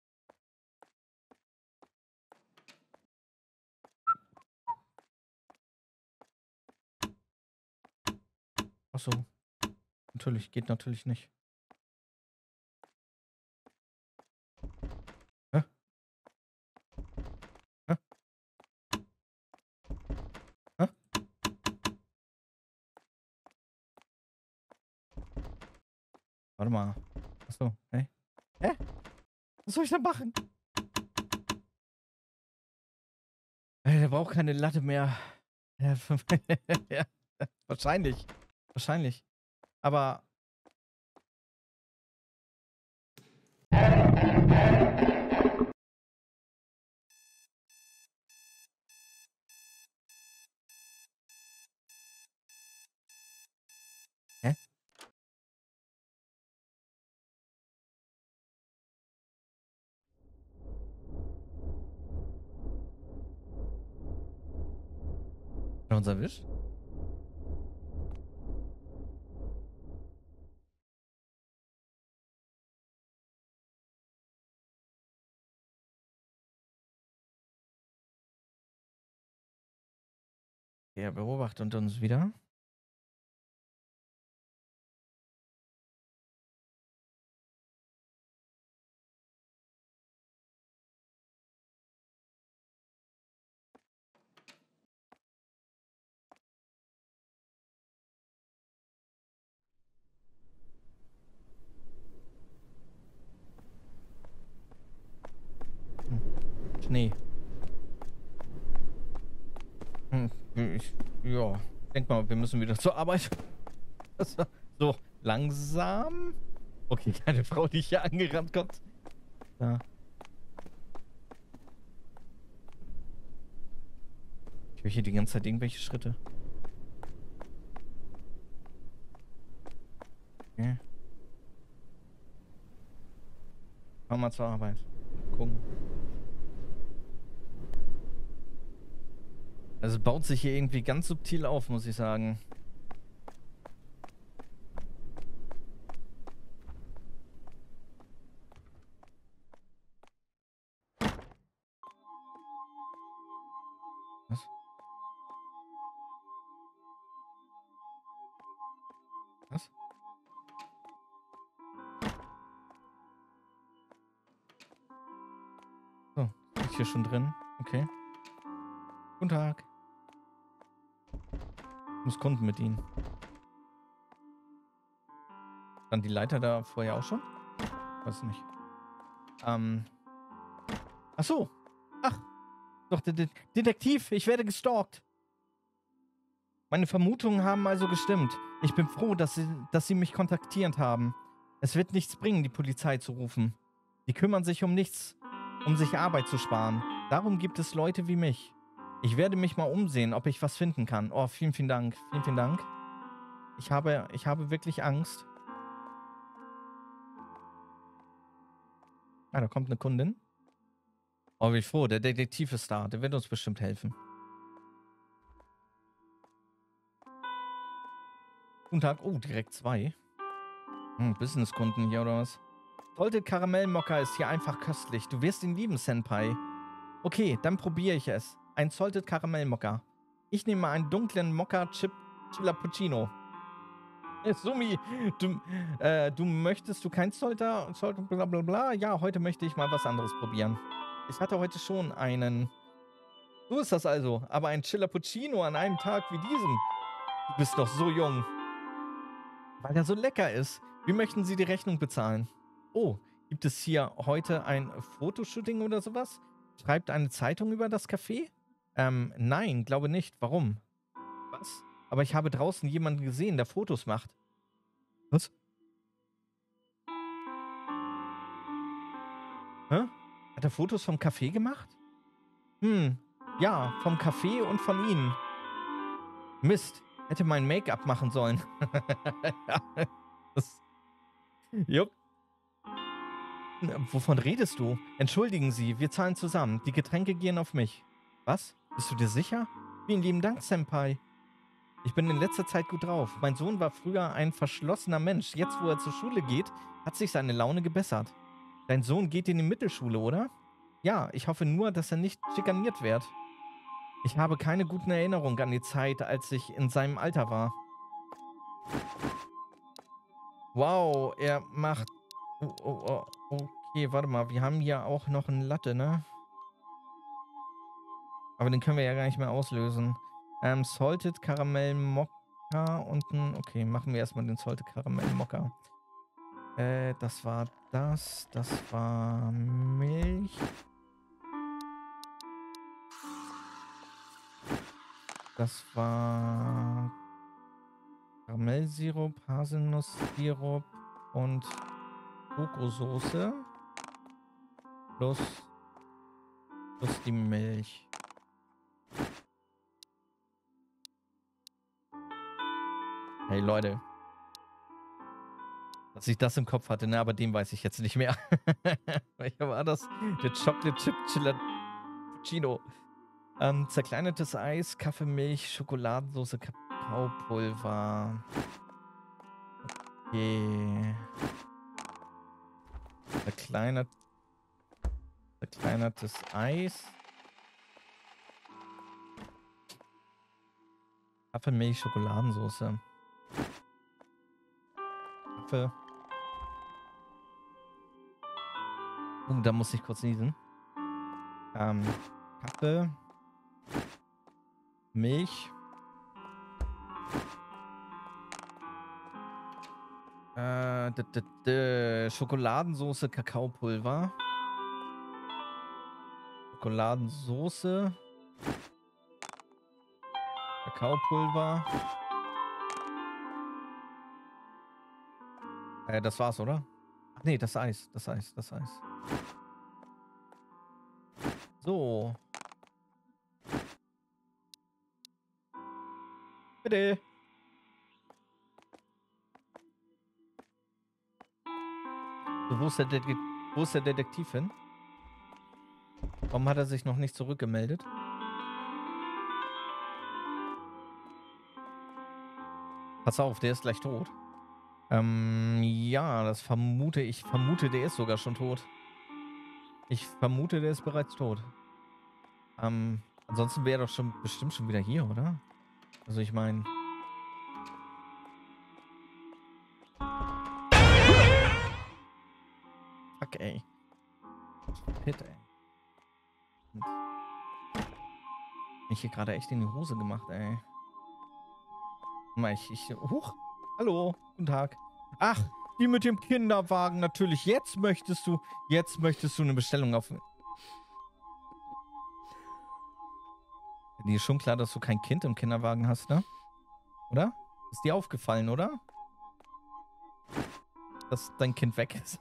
Achso. Natürlich, geht natürlich nicht. Hä? Hä? Hä? Warte mal. Achso, hey. Hä? Was soll ich denn machen? Der braucht keine Latte mehr. Ja, wahrscheinlich. Wahrscheinlich. Aber... Hä? Hat er uns erwischt? Er beobachtet uns wieder. Schnee. Ja, denk mal, wir müssen wieder zur Arbeit. Das war so langsam. Okay, keine Frau, die hier angerannt kommt. Ja. Ich höre hier die ganze Zeit irgendwelche Schritte. Okay. Fahren wir zur Arbeit. Gucken. Also es baut sich hier irgendwie ganz subtil auf, muss ich sagen. Was? Was? So, ist hier schon drin. Okay. Guten Tag. Ich muss Kunden mit Ihnen. Stand die Leiter da vorher auch schon? Weiß nicht. Ach so. Ach. Doch, der Detektiv. Ich werde gestalkt. Meine Vermutungen haben also gestimmt. Ich bin froh, dass Sie mich kontaktiert haben. Es wird nichts bringen, die Polizei zu rufen. Die kümmern sich um nichts, um sich Arbeit zu sparen. Darum gibt es Leute wie mich. Ich werde mich mal umsehen, ob ich was finden kann. Oh, vielen, vielen Dank. Vielen, vielen Dank. Ich habe wirklich Angst. Ah, da kommt eine Kundin. Oh, wie froh. Der Detektiv ist da. Der wird uns bestimmt helfen. Guten Tag. Oh, direkt 2. Businesskunden hier oder was? Salted Karamellmokka ist hier einfach köstlich. Du wirst ihn lieben, Senpai. Okay, dann probiere ich es. Ein Salted Karamellmokka. Ich nehme einen dunklen Mokka-Chip-Chilappuccino. Sumi, du möchtest kein Salted, bla bla bla? Ja, heute möchte ich mal was anderes probieren. Ich hatte heute schon einen... So ist das also. Aber ein Chilappuccino an einem Tag wie diesem. Du bist noch so jung. Weil er so lecker ist. Wie möchten Sie die Rechnung bezahlen? Oh, gibt es hier heute ein Fotoshooting oder sowas? Schreibt eine Zeitung über das Café? Nein, glaube nicht. Warum? Was? Aber ich habe draußen jemanden gesehen, der Fotos macht. Was? Hä? Hat er Fotos vom Café gemacht? Ja, vom Café und von Ihnen. Mist, hätte mein Make-up machen sollen. Jupp. Wovon redest du? Entschuldigen Sie, wir zahlen zusammen. Die Getränke gehen auf mich. Was? Bist du dir sicher? Vielen lieben Dank, Senpai. Ich bin in letzter Zeit gut drauf. Mein Sohn war früher ein verschlossener Mensch. Jetzt, wo er zur Schule geht, hat sich seine Laune gebessert. Dein Sohn geht in die Mittelschule, oder? Ja, ich hoffe nur, dass er nicht schikaniert wird. Ich habe keine guten Erinnerungen an die Zeit, als ich in seinem Alter war. Wow, er macht... Okay, warte mal. Wir haben hier auch noch einen Latte, ne? Aber den können wir ja gar nicht mehr auslösen. Salted Karamell Mokka und ein... Okay, machen wir erstmal den Salted Karamell Mokka. Das war das. Das war Milch. Das war Karamellsirup, Haselnusssirup und Schokosoße. Plus die Milch. Hey Leute. Dass ich das im Kopf hatte, ne, aber den weiß ich jetzt nicht mehr. Welcher war das? Der Chocolate Chip Chilacino. Zerkleinertes Eis, Kaffeemilch, Schokoladensauce, Kakaopulver. Okay. Zerkleinertes Eis. Kaffeemilch, Schokoladensauce. Kaffee. Da muss ich kurz niesen. Kaffee. Milch. Schokoladensauce, Kakaopulver. Schokoladensauce. Kakaopulver. Das war's, oder? Ach nee, das Eis. So. Bitte. So, wo ist der Detektiv hin? Warum hat er sich noch nicht zurückgemeldet? Pass auf, der ist gleich tot. Ja, das vermute ich. Vermute, der ist sogar schon tot. Ich vermute, der ist bereits tot. Ansonsten wäre er doch schon bestimmt schon wieder hier, oder? Also ich meine... Fuck, ey. Shit, ey. Und ich hier gerade echt in die Hose gemacht, ey. Mal, huch. Hallo, guten Tag. Ach, die mit dem Kinderwagen, natürlich. Jetzt möchtest du eine Bestellung auf... Dir ist schon klar, dass du kein Kind im Kinderwagen hast, ne? Oder? Ist dir aufgefallen, oder? Dass dein Kind weg ist.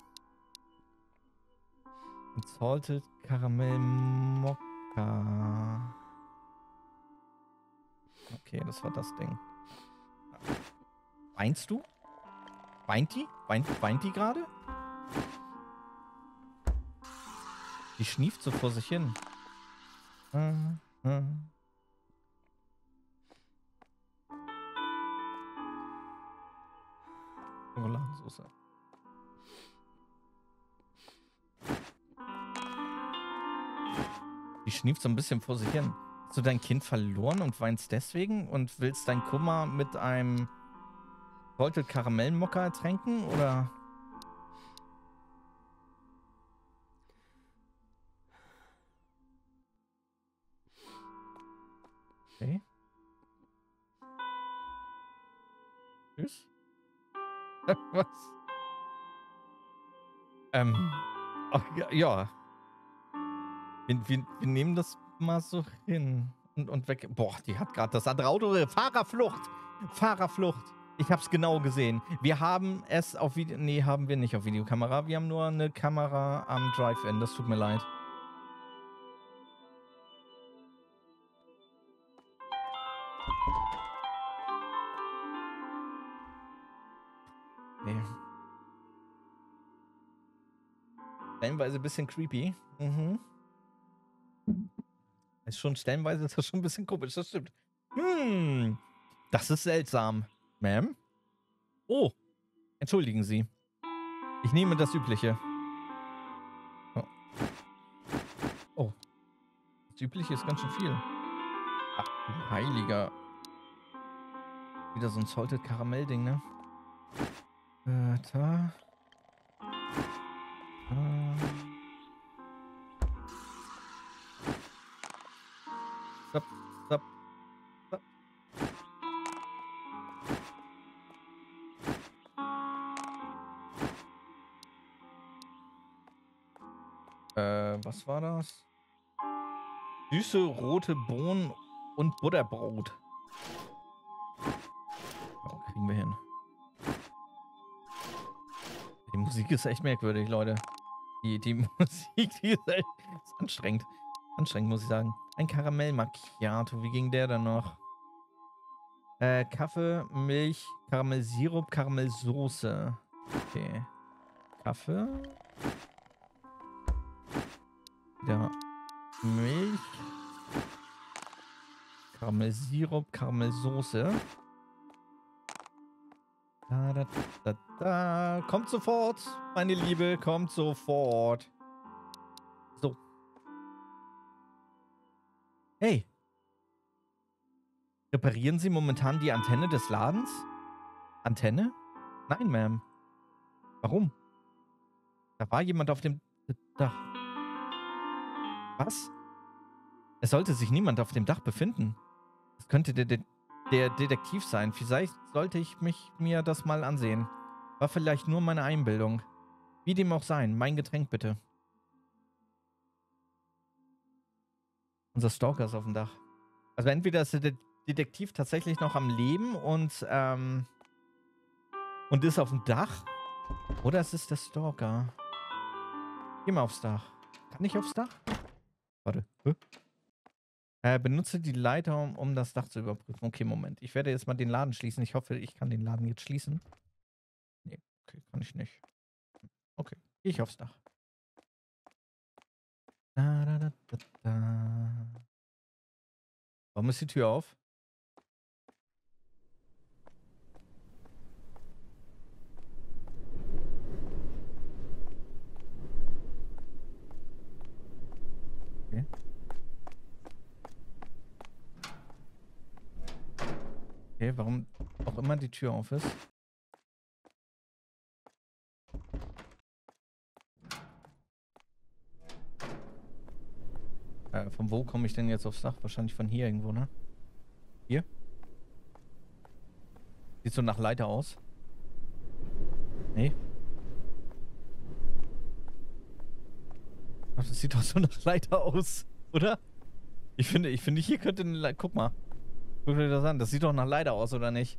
Und Salted Caramel Mokka. Okay, das war das Ding. Weinst du? Weint die? Weint die gerade? Die schnieft so vor sich hin. Schokoladensoße. Die schnieft so ein bisschen vor sich hin. Hast du dein Kind verloren und weinst deswegen und willst dein Kummer mit einem Salted Caramel Mokka ertränken, oder? Okay. Tschüss. Was? Ach, ja. Wir nehmen das mal so hin und weg. Boah, die hat gerade das andere Auto. Fahrerflucht. Ich hab's genau gesehen. Wir haben es auf Video... Nee, haben wir nicht auf Videokamera. Wir haben nur eine Kamera am Drive-In. Das tut mir leid. Nee. Stellenweise ein bisschen creepy. Ist schon stellenweise ist das schon ein bisschen komisch. Das stimmt. Das ist seltsam. Ma'am? Oh, entschuldigen Sie. Ich nehme das Übliche. Oh. Das Übliche ist ganz schön viel. Ach, du Heiliger. Wieder so ein Salted Caramel-Ding, ne? Da. Stopp. Was war das? Süße rote Bohnen und Butterbrot. Okay. Kriegen wir hin. Die Musik ist echt merkwürdig, Leute. Die Musik, die ist echt ist anstrengend. Anstrengend, muss ich sagen. Ein Karamell Macchiato. Wie ging der dann noch? Kaffee, Milch, Karamellsirup, Karamellsoße. Okay. Kaffee. Wieder Milch. Karamellsirup, Karamellsoße. Da, da, da, da. Kommt sofort, meine Liebe, kommt sofort. So. Hey. Reparieren Sie momentan die Antenne des Ladens? Antenne? Nein, Ma'am. Warum? Da war jemand auf dem Dach. Was? Es sollte sich niemand auf dem Dach befinden. Das könnte der Detektiv sein. Vielleicht sollte ich mir das mal ansehen. War vielleicht nur meine Einbildung. Wie dem auch sein. Mein Getränk bitte. Unser Stalker ist auf dem Dach. Also entweder ist der Detektiv tatsächlich noch am Leben und ist auf dem Dach. Oder es ist der Stalker. Geh mal aufs Dach. Kann ich aufs Dach? Warte. Benutze die Leiter, um das Dach zu überprüfen. Okay, Moment. Ich werde jetzt mal den Laden schließen. Ich hoffe, ich kann den Laden jetzt schließen. Nee, okay, kann ich nicht. Okay, gehe ich aufs Dach. Da, da, da, da, da. Warum ist die Tür auf? Okay. Okay, warum auch immer die Tür auf ist. Von wo komme ich denn jetzt aufs Dach? Wahrscheinlich von hier irgendwo, ne? Hier? Sieht so nach Leiter aus. Nee. Ach, das sieht doch so nach Leiter aus, oder? Ich finde, hier könnte eine Leiter... Guck mal. Guck dir das an. Das sieht doch nach Leiter aus, oder nicht?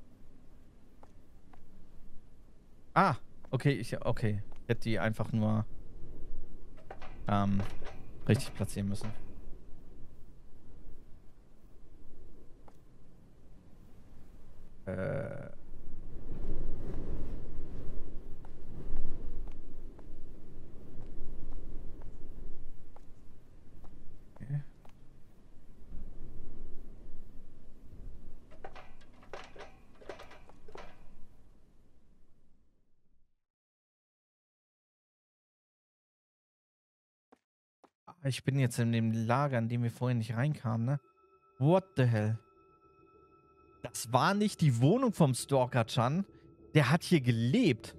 Ah, okay, okay. Ich hätte die einfach nur richtig platzieren müssen. Okay. Ich bin jetzt in dem Lager, in dem wir vorhin nicht reinkamen, ne? What the hell? Das war nicht die Wohnung vom Stalker-Chan. Der hat hier gelebt.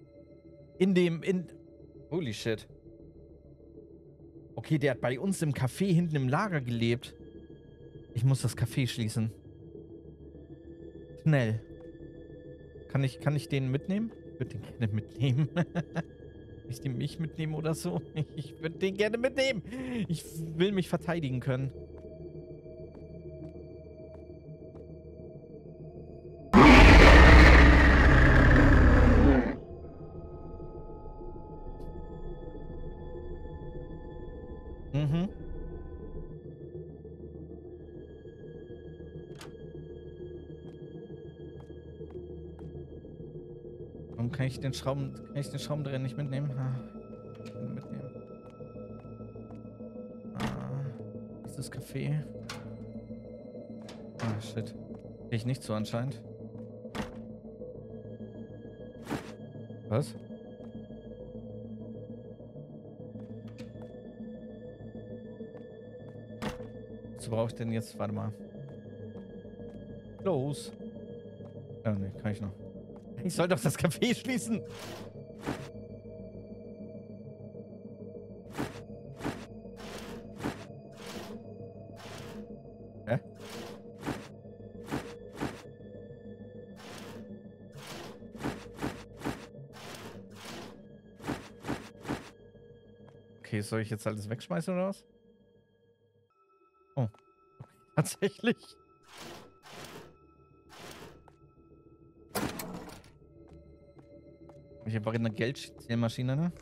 Holy shit. Okay, der hat bei uns im Café hinten im Lager gelebt. Ich muss das Café schließen. Schnell. Kann ich den mitnehmen? Ich würde den gerne mitnehmen. Ich den mich mitnehmen oder so? Ich würde den gerne mitnehmen. Ich will mich verteidigen können. Mhm. Warum kann ich den Schraubendreher nicht mitnehmen? Mitnehmen. Dieses Café. Ah, shit. Gehe ich nicht so anscheinend. Was? Was brauche ich denn jetzt? Warte mal. Los. Ja, ne, kann ich noch. Ich soll doch das Café schließen. Hä? Okay, soll ich jetzt alles wegschmeißen oder was? Oh. Okay. Tatsächlich. Ich habe eine Geldzählmaschine, ne?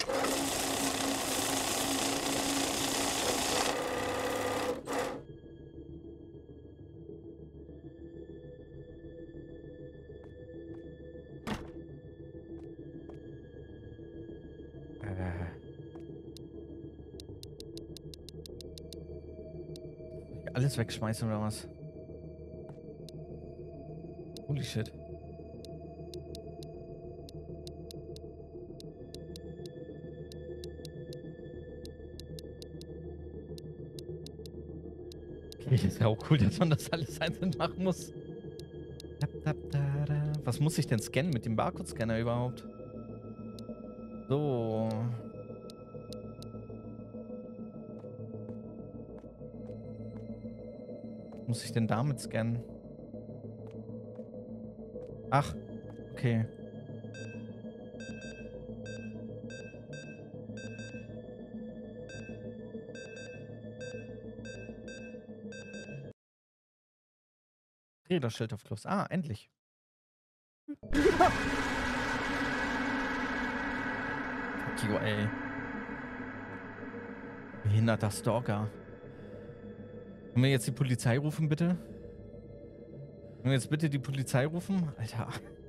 Alles wegschmeißen oder was? Holy shit. Okay, ist ja auch cool, dass man das alles einzeln machen muss. Was muss ich denn scannen mit dem Barcode-Scanner überhaupt? So. Muss ich denn damit scannen? Ach, okay. Räderschild auf Klos. Ah, endlich. Kio, ey. Behinderter Stalker. Können wir jetzt die Polizei rufen, bitte? Können wir jetzt bitte die Polizei rufen? Alter.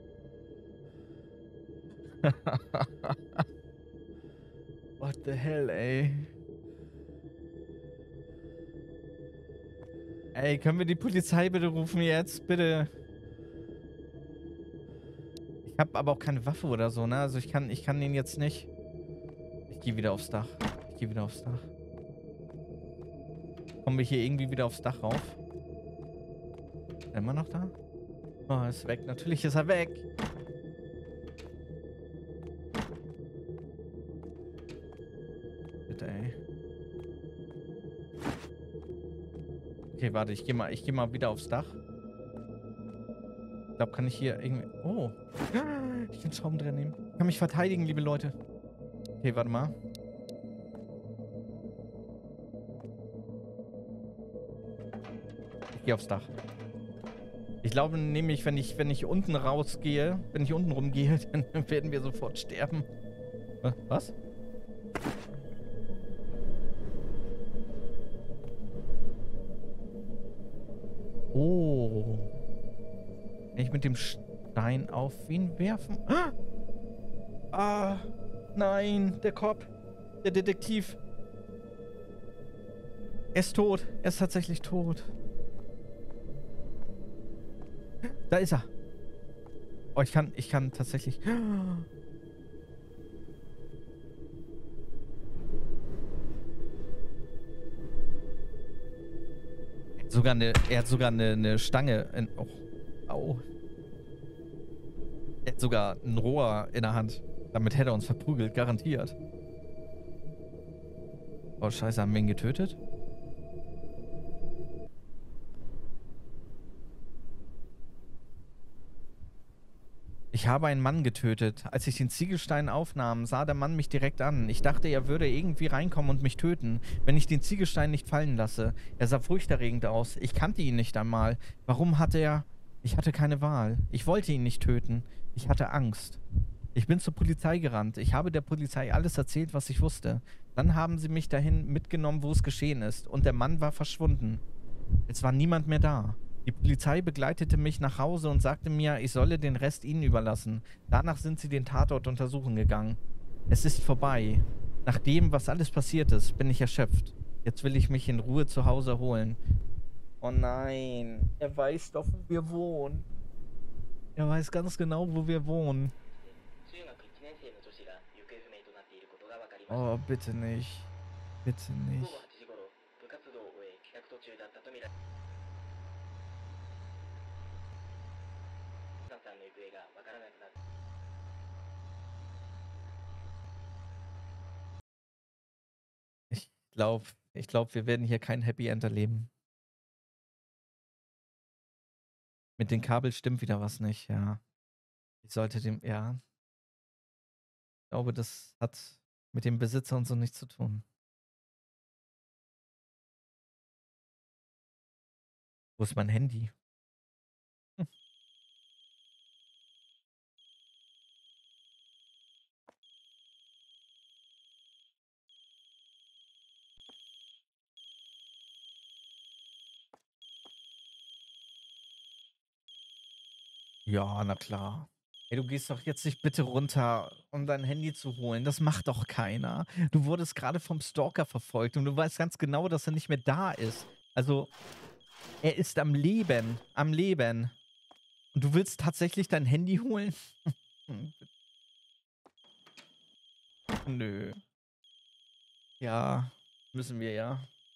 What the hell, ey? Ey, können wir die Polizei bitte rufen jetzt? Bitte. Ich habe aber auch keine Waffe oder so, ne? Also ich kann den jetzt nicht. Ich gehe wieder aufs Dach. Ich gehe wieder aufs Dach. Kommen wir hier irgendwie wieder aufs Dach rauf? Ist er immer noch da? Oh, er ist weg. Natürlich ist er weg. Bitte, ey. Okay, warte, ich geh mal wieder aufs Dach. Ich glaube, kann ich hier irgendwie... Oh. Ich kann Schraubendreher nehmen. Ich kann mich verteidigen, liebe Leute. Okay, warte mal. Ich gehe aufs Dach. Ich glaube nämlich, wenn ich unten rausgehe, wenn ich unten rumgehe, dann werden wir sofort sterben. Was? Oh. Kann ich mit dem Stein auf ihn werfen? Ah, nein, der Cop. Der Detektiv. Er ist tot. Er ist tatsächlich tot. Da ist er. Oh, ich kann tatsächlich... Er hat sogar eine Stange in... Oh. Au. Er hat sogar ein Rohr in der Hand. Damit hätte er uns verprügelt, garantiert. Oh, scheiße, haben wir ihn getötet? Ich habe einen Mann getötet. Als ich den Ziegelstein aufnahm, sah der Mann mich direkt an. Ich dachte, er würde irgendwie reinkommen und mich töten, wenn ich den Ziegelstein nicht fallen lasse. Er sah furchterregend aus. Ich kannte ihn nicht einmal. Warum hatte er... Ich hatte keine Wahl. Ich wollte ihn nicht töten. Ich hatte Angst. Ich bin zur Polizei gerannt. Ich habe der Polizei alles erzählt, was ich wusste. Dann haben sie mich dahin mitgenommen, wo es geschehen ist. Und der Mann war verschwunden. Es war niemand mehr da. Die Polizei begleitete mich nach Hause und sagte mir, ich solle den Rest ihnen überlassen. Danach sind sie den Tatort untersuchen gegangen. Es ist vorbei. Nach dem, was alles passiert ist, bin ich erschöpft. Jetzt will ich mich in Ruhe zu Hause erholen. Oh nein. Er weiß doch, wo wir wohnen. Er weiß ganz genau, wo wir wohnen. Oh, bitte nicht. Bitte nicht. Ich glaube, wir werden hier kein Happy End erleben. Mit den Kabel stimmt wieder was nicht, ja. Ich sollte dem, ja. Ich glaube, das hat mit dem Besitzer und so nichts zu tun. Wo ist mein Handy? Ja, na klar. Ey, du gehst doch jetzt nicht bitte runter, um dein Handy zu holen. Das macht doch keiner. Du wurdest gerade vom Stalker verfolgt und du weißt ganz genau, dass er nicht mehr da ist. Also, er ist am Leben. Am Leben. Und du willst tatsächlich dein Handy holen? Nö. Ja, müssen wir ja.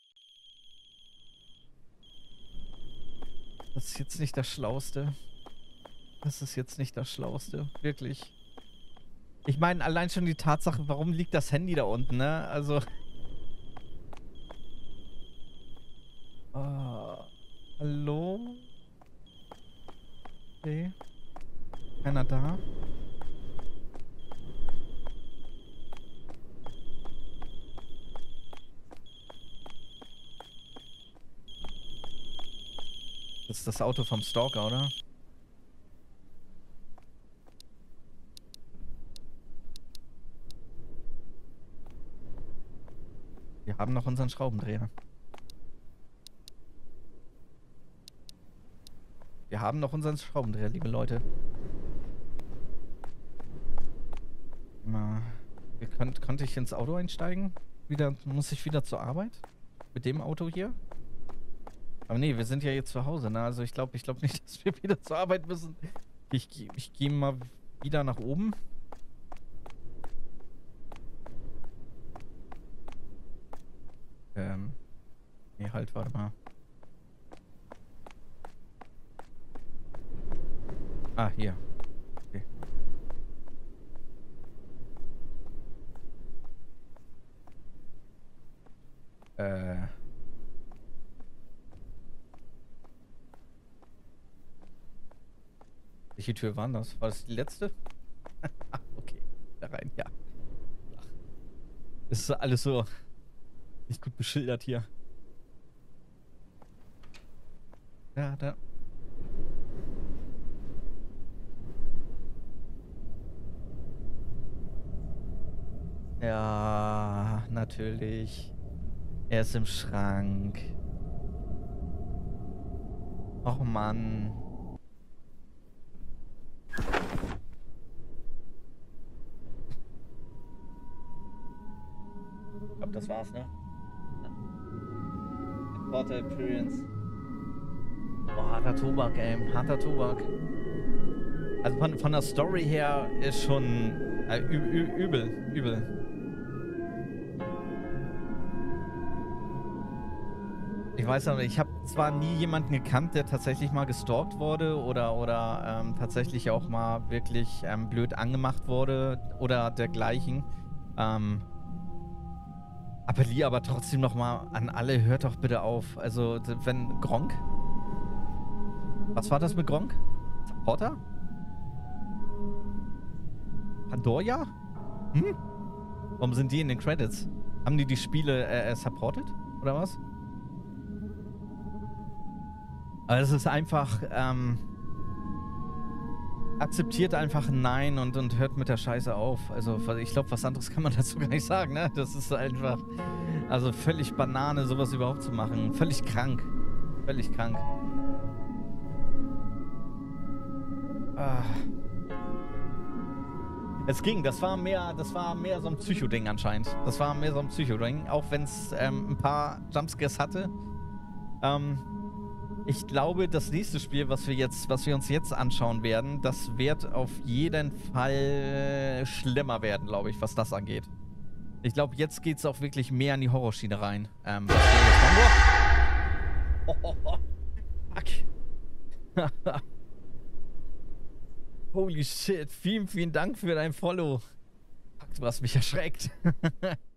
Das ist jetzt nicht das Schlauste. Das ist jetzt nicht das Schlauste. Wirklich. Ich meine, allein schon die Tatsache, warum liegt das Handy da unten, ne? Also. Hallo? Okay. Keiner da? Das ist das Auto vom Stalker, oder? Wir haben noch unseren Schraubendreher. Wir haben noch unseren Schraubendreher, liebe Leute. Konnte ich ins Auto einsteigen? Muss ich wieder zur Arbeit? Mit dem Auto hier? Aber nee, wir sind ja jetzt zu Hause, ne? Also ich glaube nicht, dass wir wieder zur Arbeit müssen. Ich gehe mal wieder nach oben. Nee, halt, warte mal. Ah, hier. Okay. Welche Tür war das? War das die letzte? Okay, da rein, ja. Das ist alles so nicht gut beschildert hier. Ja, da. Ja, natürlich. Er ist im Schrank. Och Mann. Ich glaube, das war's, ne? Portal Appearance. Boah, harter Tobak, ey. Harter Tobak. Also von der Story her ist schon übel. Ich weiß aber, ich habe zwar nie jemanden gekannt, der tatsächlich mal gestalkt wurde oder tatsächlich auch mal wirklich blöd angemacht wurde oder dergleichen. Appelliere aber trotzdem nochmal an alle, hört doch bitte auf. Also, wenn Gronkh? Was war das mit Gronkh? Supporter? Pandoria? Hm? Warum sind die in den Credits? Haben die Spiele supported? Oder was? Aber es ist einfach, akzeptiert einfach ein Nein und hört mit der Scheiße auf. Also, ich glaube, was anderes kann man dazu gar nicht sagen, ne? Das ist einfach, also völlig Banane, sowas überhaupt zu machen. Völlig krank. Völlig krank. Es ging, das war mehr so ein Psycho-Ding anscheinend. Das war mehr so ein Psycho-Ding, auch wenn es ein paar Jumpscares hatte. Ich glaube, das nächste Spiel, was wir uns jetzt anschauen werden, das wird auf jeden Fall schlimmer werden, glaube ich, was das angeht. Ich glaube, jetzt geht es auch wirklich mehr in die Horrorschiene rein. Was wir jetzt machen. Fuck. Holy shit. Vielen, vielen Dank für dein Follow. Fuck, du hast mich erschreckt.